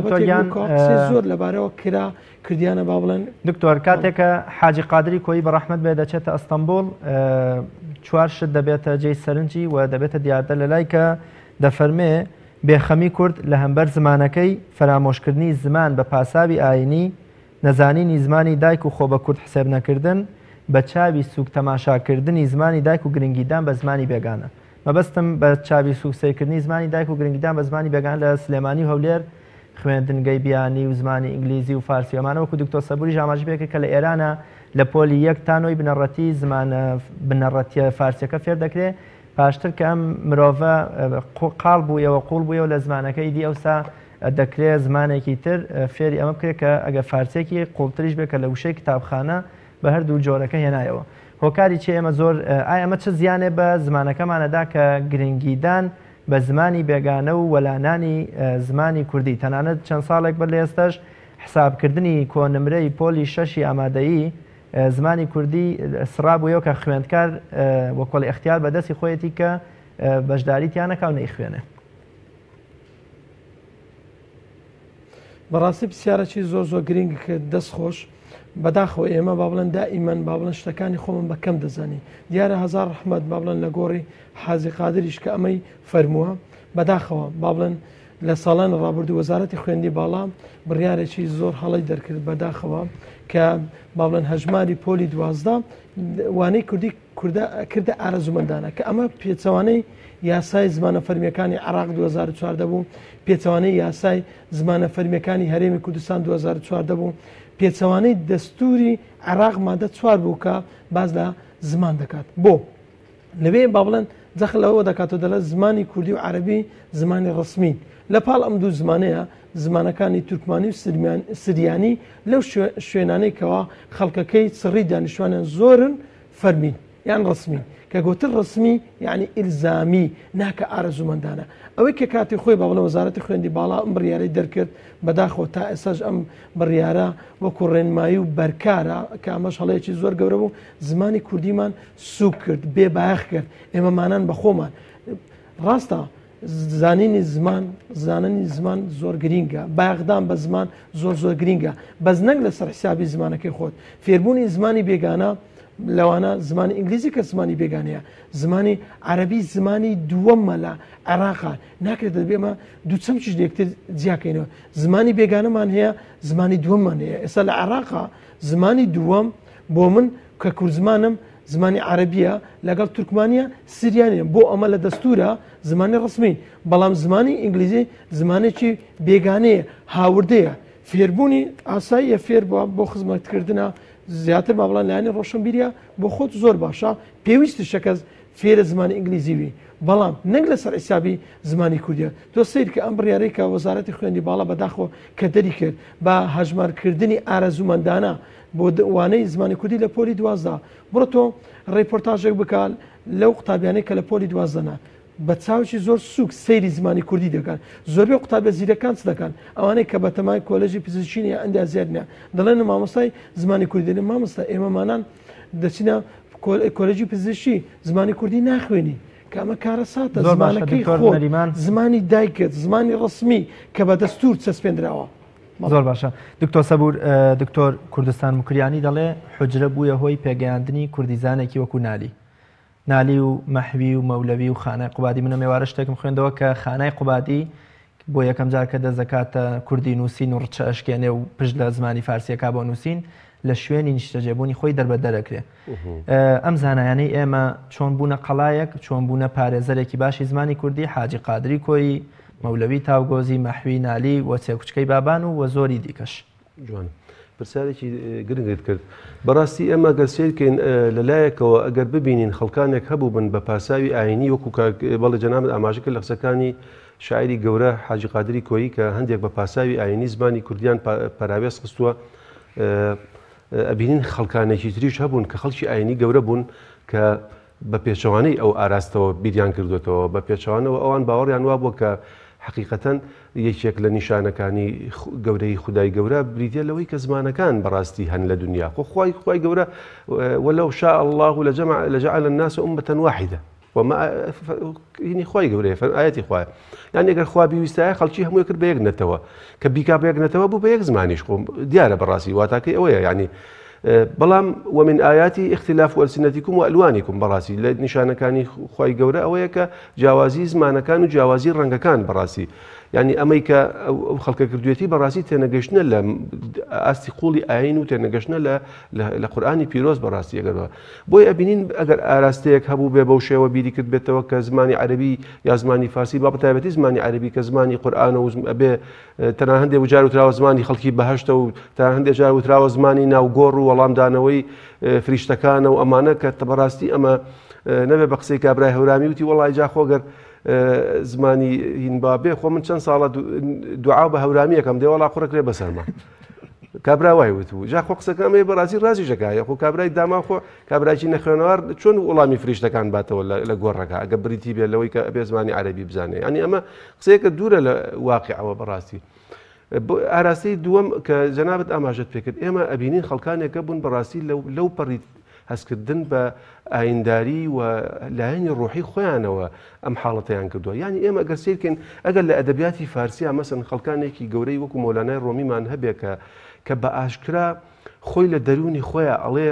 زۆر لەبارەوە کرا کردیانە با بڵێن دکتۆر کاتێکە حاجی قادری کۆی بە ڕەحمەت بێ دەچێتە ئەستەمبوڵ چوار شت دەبێتە جێی سەرنجی و دەبێتە دیاردە لە لای کە دەفەرمێ بێخەمی کورد لە هەمبەر زمانەکەی فەرامۆشکردنی زمان بە پاساوی ئاینی نەزانینی زمانی دایک و خۆ بە کورد حسێب نەکردن بە چاوی سوک تەماشاکردنی زمانی دایک و گرنگیدان بە زمانی بێگانە مەبەستم بە چاوی سوکسەیکردنی زمانی دایک و گرنگیدان بە زمانی بێگان لە سلێمانی و هەولێر خوێندنگەی بیانی و زمانی ئینگلیزی و فارسی ئەمانەوەکو دکتۆر سەبووری ئاماژە پێکرد کە لە ئێرانە لە پۆلی یەک تا نۆی بنەڕەتی زمانە بنەڕەتیە فارسیەکە فێر دەکرێت پاشتر کە ئەم مرۆڤە قاڵ بوویەوە قوڵ بوویەوە لە زمانەکەی دی ئەوسا دەکرێت زمانێکی تر فێری ئەمە بکرێت کە ئەگە فارسێکی قوڵتریش بێت کە لە وشەی کتابخانە بە هەردوو جۆرەکە هێنایەوە. هۆکاری چێ ئێمە زۆر ئایا ئەمە چه زیانێ بە زمانەکەمانەدا کە گرنگیدان بە زمانی بێگانە و وەلانانی زمانی کوردی تەنانەت چەند ساڵێک بەر لە ئێستاش حسابکردنی کۆنمرەی پۆلی شەشی ئامادەیی زمانی کوردی سڕابوویەوە کە خوێندکار وەکۆڵی اختیار بەدەستی خۆیەتی کە بەشداریتیان نەکاو نەیخوێنێ. بەڕاستی پرسیارەکی زۆر زۆر گرنگ کرد دەست خۆش بەداخەوە ئێمە با بڵێن دائیمەن با بڵێن شتەکانی خۆمن بە کەم دەزانی دیارە هەزار ڕەحمەت با بڵێن لە گۆڕی حازی قادریش کە ئەمەی فەرمووە بەداخەوە با بڵێن لە ساڵانی ڕابردوو وەزارەتی خوێندی باڵا بڕیارێکی زۆر هەڵی دەرکرد بەداخەوە کە با بڵێن هەژماری پۆلی دوازدە وانەی کوردی کردە ئارەزومەندانە کە ئەمە پێچەوانەی یاسای زمانە فەرمیەکانی عراق دوو هەزار و چواردە بوو پێچەوانەی یاسای زمانە فەرمیەکانی هەرێمی کوردستان دوو هەزار و چواردە بوو پێچەوانەی دەستوری عراق مادە چوار بوو کە باز لە زمان دەکات بۆ لەوێ با بڵێن جەخ لەوە دەکاتەوە دەڵێت زمانی کوردی و عەرەبی زمانی ڕسمی لە پاڵ ئەم دوو زمانەیە زمانەکانی تورکمانی و سریانی لەو شوێنانەی کەوا خەڵکەکەی سڕی دانیشتوانیان زۆرن فەرمین یان ڕسمی کە گوتر ڕسمی یعنی ئیلزامی ناکە ئارەزومەندانە ئەوەی کە کاتی خۆی با بڵێ وەزارەتی خوێندی باڵا ئەم بڕیارەی دەرکرد بەداخەوە تا ئێستاش ئەم بڕیارە وەکو ڕێنمایی و بەرکارە کە ئەمەش هەڵەیەکی زۆر گەورە بوو زمانی کوردیمان سوک کرد بێبایەخ کرد ئێمەمانان بە خۆمان ڕاستە زانینی زمان زانانی زمان زۆر گرینگە باغدان بە زمان زۆر زۆر گرینگە بەس نەک لەسەر حسابی زمانەکەی خۆت فێربوونی زمانی بێگانە لەوانە زمانی ئینگلیزی کە زمانی بێگانەیە زمانی عەرەبی زمانی دووەممە لە عێراقا ناکرێت دەبێمە دوو چەم چش یەکتر جیاکەینەوە زمانی بێگانەمان هەیە زمانی دووەممان هەیە ئێستا لە عێراقا زمانی دووەم بۆ من کە کورد زمانم زمانی عەرەبیە لەگەڵ تورکمانیە سریانە بۆ ئەمە لە دەستورە زمانی ڕسمی بەڵام زمانی ئینگلیزی زمانێکی بێگانەیە هاوردەیە فێربوونی ئاساییە فێر بووە بۆ خزمەتکردنە زیاتر با بڵێن لایەنی ڕۆشنبیریە بۆ خۆت زۆر باشە پێویستی شەکەس فێرە زمانی ئینگلیزیوی بەڵام نەک لەسەر حسابی زمانی کوردیە تۆ سیر کە ئەم بڕیارەی کە وەزارەتی خوێندی باڵا بەداخەوە کە دەری کرد بە هەژمارکردنی ئارەزومەندانە بۆ وانەی زمانی کوردی لە پۆلی دوازدە بڕۆ تۆ ڕێپۆرتاژێک بکات لەو قوتابیانەی کە لە پۆلی دوازدەنا بە چاوکی زۆر سوک سەیری زمانی کوردی دەکەن زۆربەی قوتابە زیرەکان چ دەکەن ئەوانەی کە بەتەمای کۆلێژی پزیشکیە ئەندیا زیادنە دەڵێن مامۆستای زمانی کوردی مامۆستا ئێمەمانان دەچینە کۆلێژی پزیشکی زمانی کوردی ناخوێنی کە ئەمە کارە ساتە زمانەکەی خۆ زمانی دایکت زمانی ڕسمی کە بە دەستور چەسپێنراوە. زۆر باشە دکتۆر سەبور دکتۆر کوردستان مکریانی دەڵێ حجرە بووە هۆی پێگەیاندنی کوردیزانێکی وەکو نالی نالی و مەحوی و مەولەوی و خانای قوبادی منە مێوارە شتێکم خوێندەوە کە خانای قوبادی بۆ یەکەم جار کە دەزەکاتە کوردی نووسین و ڕچە ئەشکێنێ و پشت لە زمانی فارسیەکە بۆ نووسین لە شوێنی نیشتەجێبوونی خۆی دەربەدەرەکرێ ئەم زانایانەی ئێمە چۆن بوونە قەڵایەک چۆن بوونە پارێزەرێکی باشی زمانی کوردی حاجی قادری کۆی مەولەوی تاوگۆزی مەحوی نالی و چێکوچکەی بابان و وە زۆری دیکەش جوان پرسیارێکی گرنگت کرد بەڕاستی ئەمە گەرسێرکەین لەلایەکەوە ئەگەر ببینین خەڵکانێک هەبوو بن بە پاساوی ئاینی وەکو بەڵێ جەنابەت ئاماژەکە لە قسەکانی شاعری گەورە حاجی قادری کۆیی کە هەندێک بە پاساوی ئاینی زمانی کوردیان پەراوێز خستووە ئەبینین خەڵکانێکی تریش هەبوون کە خەڵکی ئاینی گەورە بوون کە بە پێچەوانەی ئەو ئاراستەوە بیریان کردوێتەوە بە پێچەوانەوە ئەوان باوەڕیان وا بووە کە حقیقەتەن یەکێک لە نیشانەکانی گەورەی خودای گەورە بریتە لەوەی کە زمانەکان بەڕاستی هەن لە دنیا خۆ خوای خوای گەورە وەلەو شاء الله لجعل الناس أمة واحدة وما يعني خوای گەورەیە ئاەتی خوایە یان ئەگەر خوا بیویستایە خەڵکی هەمووی کرد بە یەک نەتەوە کە بیکا بە یەک نەتەوە بوو بە یەک زمانیش خۆ دیارە بەڕاستی واتاکەی ئەوەیە یعنی بەڵام ومن ئاياتی اختلاف ئەلسنەتیکم و ئەلوانیکم بەڕاستی لە نیشانەکانی خوای گەورە ئەوەیە کە جیاوازی زمانەکان و جیاوازی ڕەنگەکان بەڕاستی یعنی ئەمەی کە ئەو خەڵکە کردوێتی بەڕاستی تێنەگەشتنە لە ئاستی قوڵی ئاین و تێنەگەشتنە لە قورئانی پیرۆز بەڕاستی ئەگەرەوە بۆی ئەبینین ئەگەر ئاراستەیەک هەبوو بێ بەو شێوە بیری کرد بێتەوە کە زمانی عەرەبی یا زمانی فارسی با بەتایبەتی زمانی عەرەبی کە زمانی قورئانە و ئەبێ تەنها هەندێک جار وتراوە زمانی خەڵکی بەهەشتە و تا هەندێک جار وتراوە زمانی ناوگۆڕ و وەڵامدانەوەی فریشتەکانە و ئەمانە کە بەڕاستی ئەمە نەبێ بە قسەی کابرای هەورانی وتی وەڵای جا خۆگەر زمانی هین بابێ خۆ من چەند ساڵە دوعا بە هەورامی یەکەم دێ وەڵا قوڕەکرێ بەسەرما کابرا وای وتبوو جا خۆ قسەکەمێ بەڕاستی ڕازی ژەکایە خۆ کابرای داما خۆ کابراکی نەخوێنەوار چۆن وەڵامی فریشتەکان باتەوە لە گۆڕەکە ئەگە بریتی بێت لەوەی کە ئەبێ زمانی عەرەبی بزانێ ینی ئەمە قسەیەکە دوورە لە واقعەوە بەڕاستی ئاراستەی دووەم کە جەنابەت ئاماژەت پێکرد ئێمە ئەبینین خەڵکانێکە بوون بەڕاستی لەو پەڕی هەستکردن بە ئاینداری و لایەنی ڕۆحی خۆیانەوە ئەم حاڵەتەیان کردووە ینی ئێمە ئەگەر سیرکەین ئەگەر لە ئەدەبیاتی فارسیە مەسەن خەڵکانێکی گەورەی وەکو مەولانای ڕۆمیمان هەبێ کە کە بە ئاشکرا خۆی لە دەرونی خۆیان ئەڵێ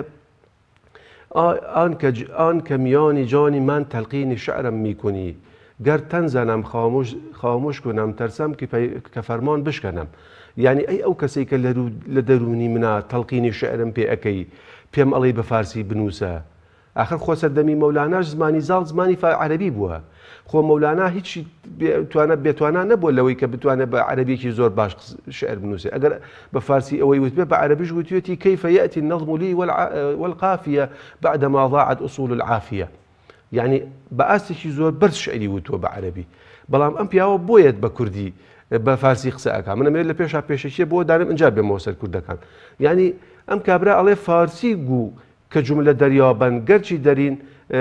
ئان کە میانی جانی من تەلقینی شعرم میکنی گەر تەنزانم خامۆش کنم تەرسەم کە فەرمان بشکەنم یعنی ئەی ئەو کەسێک کە لە دەرونی منە تەلقینی شعرم پێ ئەەکەی پێم ئەڵێ بە فارسی بنووسە آخر خۆ سەردەمی مەولاناش زمانی زاڵ زمانی عەرەبی بووە خۆ مەولانا هیچی بێتوانە نەبووە لەوەی کە بتوانێت بە عەرەبیەکی زۆر باش شعر بنووسێ ئەگەر بە فارسی ئەوەی وت بێ بە عەرەبیش وتوێتی كيف يأتي النظم لي والقافية بعدما ضاعت أصول العافية يعني بە ئاستێکی زۆر بەرز شعری وتووە بە عەرەبی بەڵام ئەم پیاوە بۆیەت بە کوردی بە فارسی قسە ئەکا من ئەمێ لە پێشا پێشەکیە بۆ دارم ئەنجا بێمەوە سەر کوردەکان یعنی ئەم کابرا ئەڵێ فارسی گوو کە جملە دەریابن گەرچی دەرین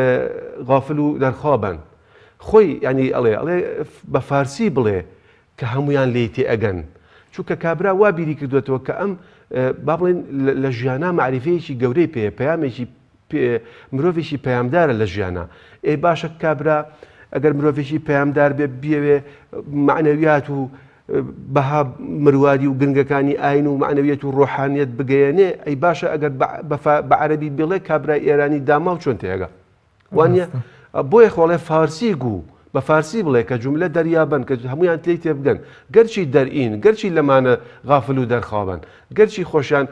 غافل و دەرخابن خۆی ینی ئەڵێ ئەڵێ بە فارسی بڵێ کە هەمویان لێی تێ ئەگەن چونکە کابرا وا بیری کردوێتەوە کە ئەم با بڵێن لە ژیانە معریفەیەکی گەورەی پێ پەیامێکی مرۆڤێکی پەیامدارە لە ژیانە ئێ باشە کابرا ئەگەر مرۆڤێکی پەیامدار بێ بیەوێ معنەویات و بەها مرواری و گرنگەکانی ئاین و معنەویەت و ڕۆحانیەت بگەیەنێ ئەی باشە ئەگەر بە عەرەبی بڵێ کابرای ئێرانی داما و چۆن تێگە وانە بۆیە خۆڵێ فارسی گوو بە فارسی بڵێ کە جملە دەریابن کە هەمویان تێی تێ بگەن گەرچی دەرئین گەرچی لەمانە غافل و دەرخابن گەرچی خۆشیان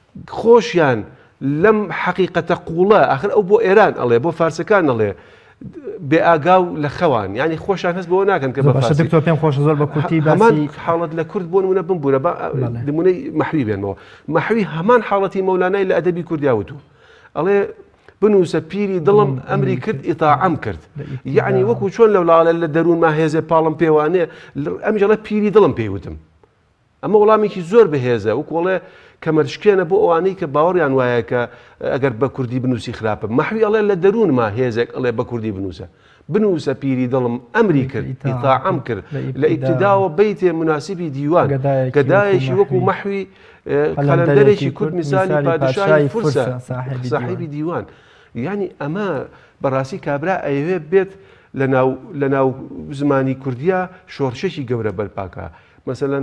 خۆشیان لەم حەقیقەتە قوڵە ئاخر ئەو بۆ ئێران ئەڵێ بۆ فارسەکان ئەڵێ بێ ئاگاو لە خەوان ینی خۆشیان هەست بۆ ناکەن کە بەشتۆ پێم خۆش زۆر بە کورتی باسی حاڵەت لە کورد بۆ نمونە بمبورە نمونەی مەحوی بێنەوە مەحوی هەمان حاڵەتی مەولانای لە ئەدەبی کوردیاوتو ئەڵێ بنووسە پیری دڵم ئەمری کرد ئیتاعەم کرد یعنی وەکو چۆن لەولاڵە لە دەروون ما هێزێ پاڵم پێوانێ ئەمیژەڵە پیری دڵم پێیوتم ئەمە وەڵامێکی زۆر بەهێزە وەکوڵێ کە مەرشکێنە بۆ ئەوانەی کە باوەڕیان وایە کە ئەگەر بە کوردی بنووسی خراپە مەحوی ئەڵێ لە دەروون ما هێزێک ئەڵێ بە کوردی بنووسە بنووسە پیری دڵم ئەمری کرد ئیتاعەم کرد لە ئیبتیداوە بەیتێ مناسبی دیوان گەدایەکی وەکو مەحوی قەلەندەرێکی کورد میسالی پادشای فورسە ساحیبی دیوان یعنی ئەمە بەڕاستی کابرا ئەیەوێ بێت لە ناو زمانی کوردیا شۆڕشێکی گەورە بەرپاکە مثلەن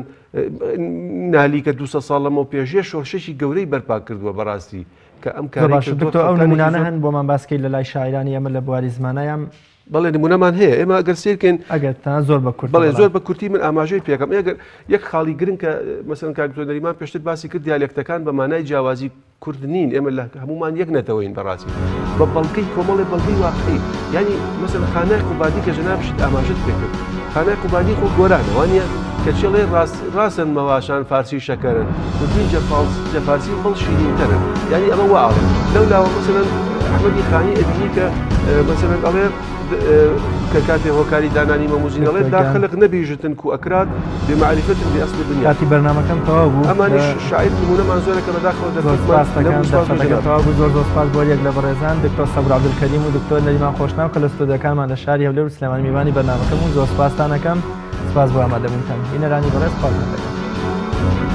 نالیکە دووسە ساڵ لەمەوە پێشێ شۆڕشێکی گەورەی بەرپا کردووە بەڕاستی کە ئەم کارێکتۆ ئەو نمونانە هەن بۆمان باسکەی لە لای شاعرانی ئەمە لە بواری زمانەیەم بەڵێ نمونەمان هەیە ئێمە ئەگەر سیرکەین ئەگەر تا زۆر بە کورد بەڵێ زۆر بە کورتی من ئاماژەی پێکەم ئەگەر یەک خاڵی گرنگ کە مەسەن کاکتۆر نەریمان پێشتر باسی کرد دیالێکتەکان بە مانای جیاوازی کورد نین ئێمە لە هەمومان یەک نەتەوەین بەڕاستی بە بەڵگەی کۆمەڵی بەڵگەی واقعی ینی مەسەن خانای قوبادی کە جەنابشت ئاماژەت پێکرد خانای قوبادی خۆ گۆرانە وانە کە چێڵێ ڕاستن مەواشان فارسی شەکەرن کوردی جە فارسی بڵ شیرینترن ینی ئەمە واڵێ لەولاوە مەسەن ئەحمەدی خانی ئەبینی کە مەسەن ئەڵێ کە کاتێ هۆکاری دانانی مەموزینەڵێ داخلق نەبیژتن و ئەکرات بمعرفتن بأصل الدنيا کاتی بەرنامەکەم تەواو بوو ئەمانیش شاعیر نمونەمان زۆرە کە بەداخەوە دەفەتەکەم تەواو بوو زۆر زۆر سپاس بۆ یەک لە بەڕێزان دکتۆر سەبور عەبدولکەریم و دکتۆر نەریمان خۆشناو کە لە ستۆدیۆکانمان لە شاری هەولێر و سلێمانی میوانی بەرنامەکەم و زۆر سپاستان دەکەم سپاس بۆ ئامادەبوونتان بینەرانی بەڕێز سپاس دەکەم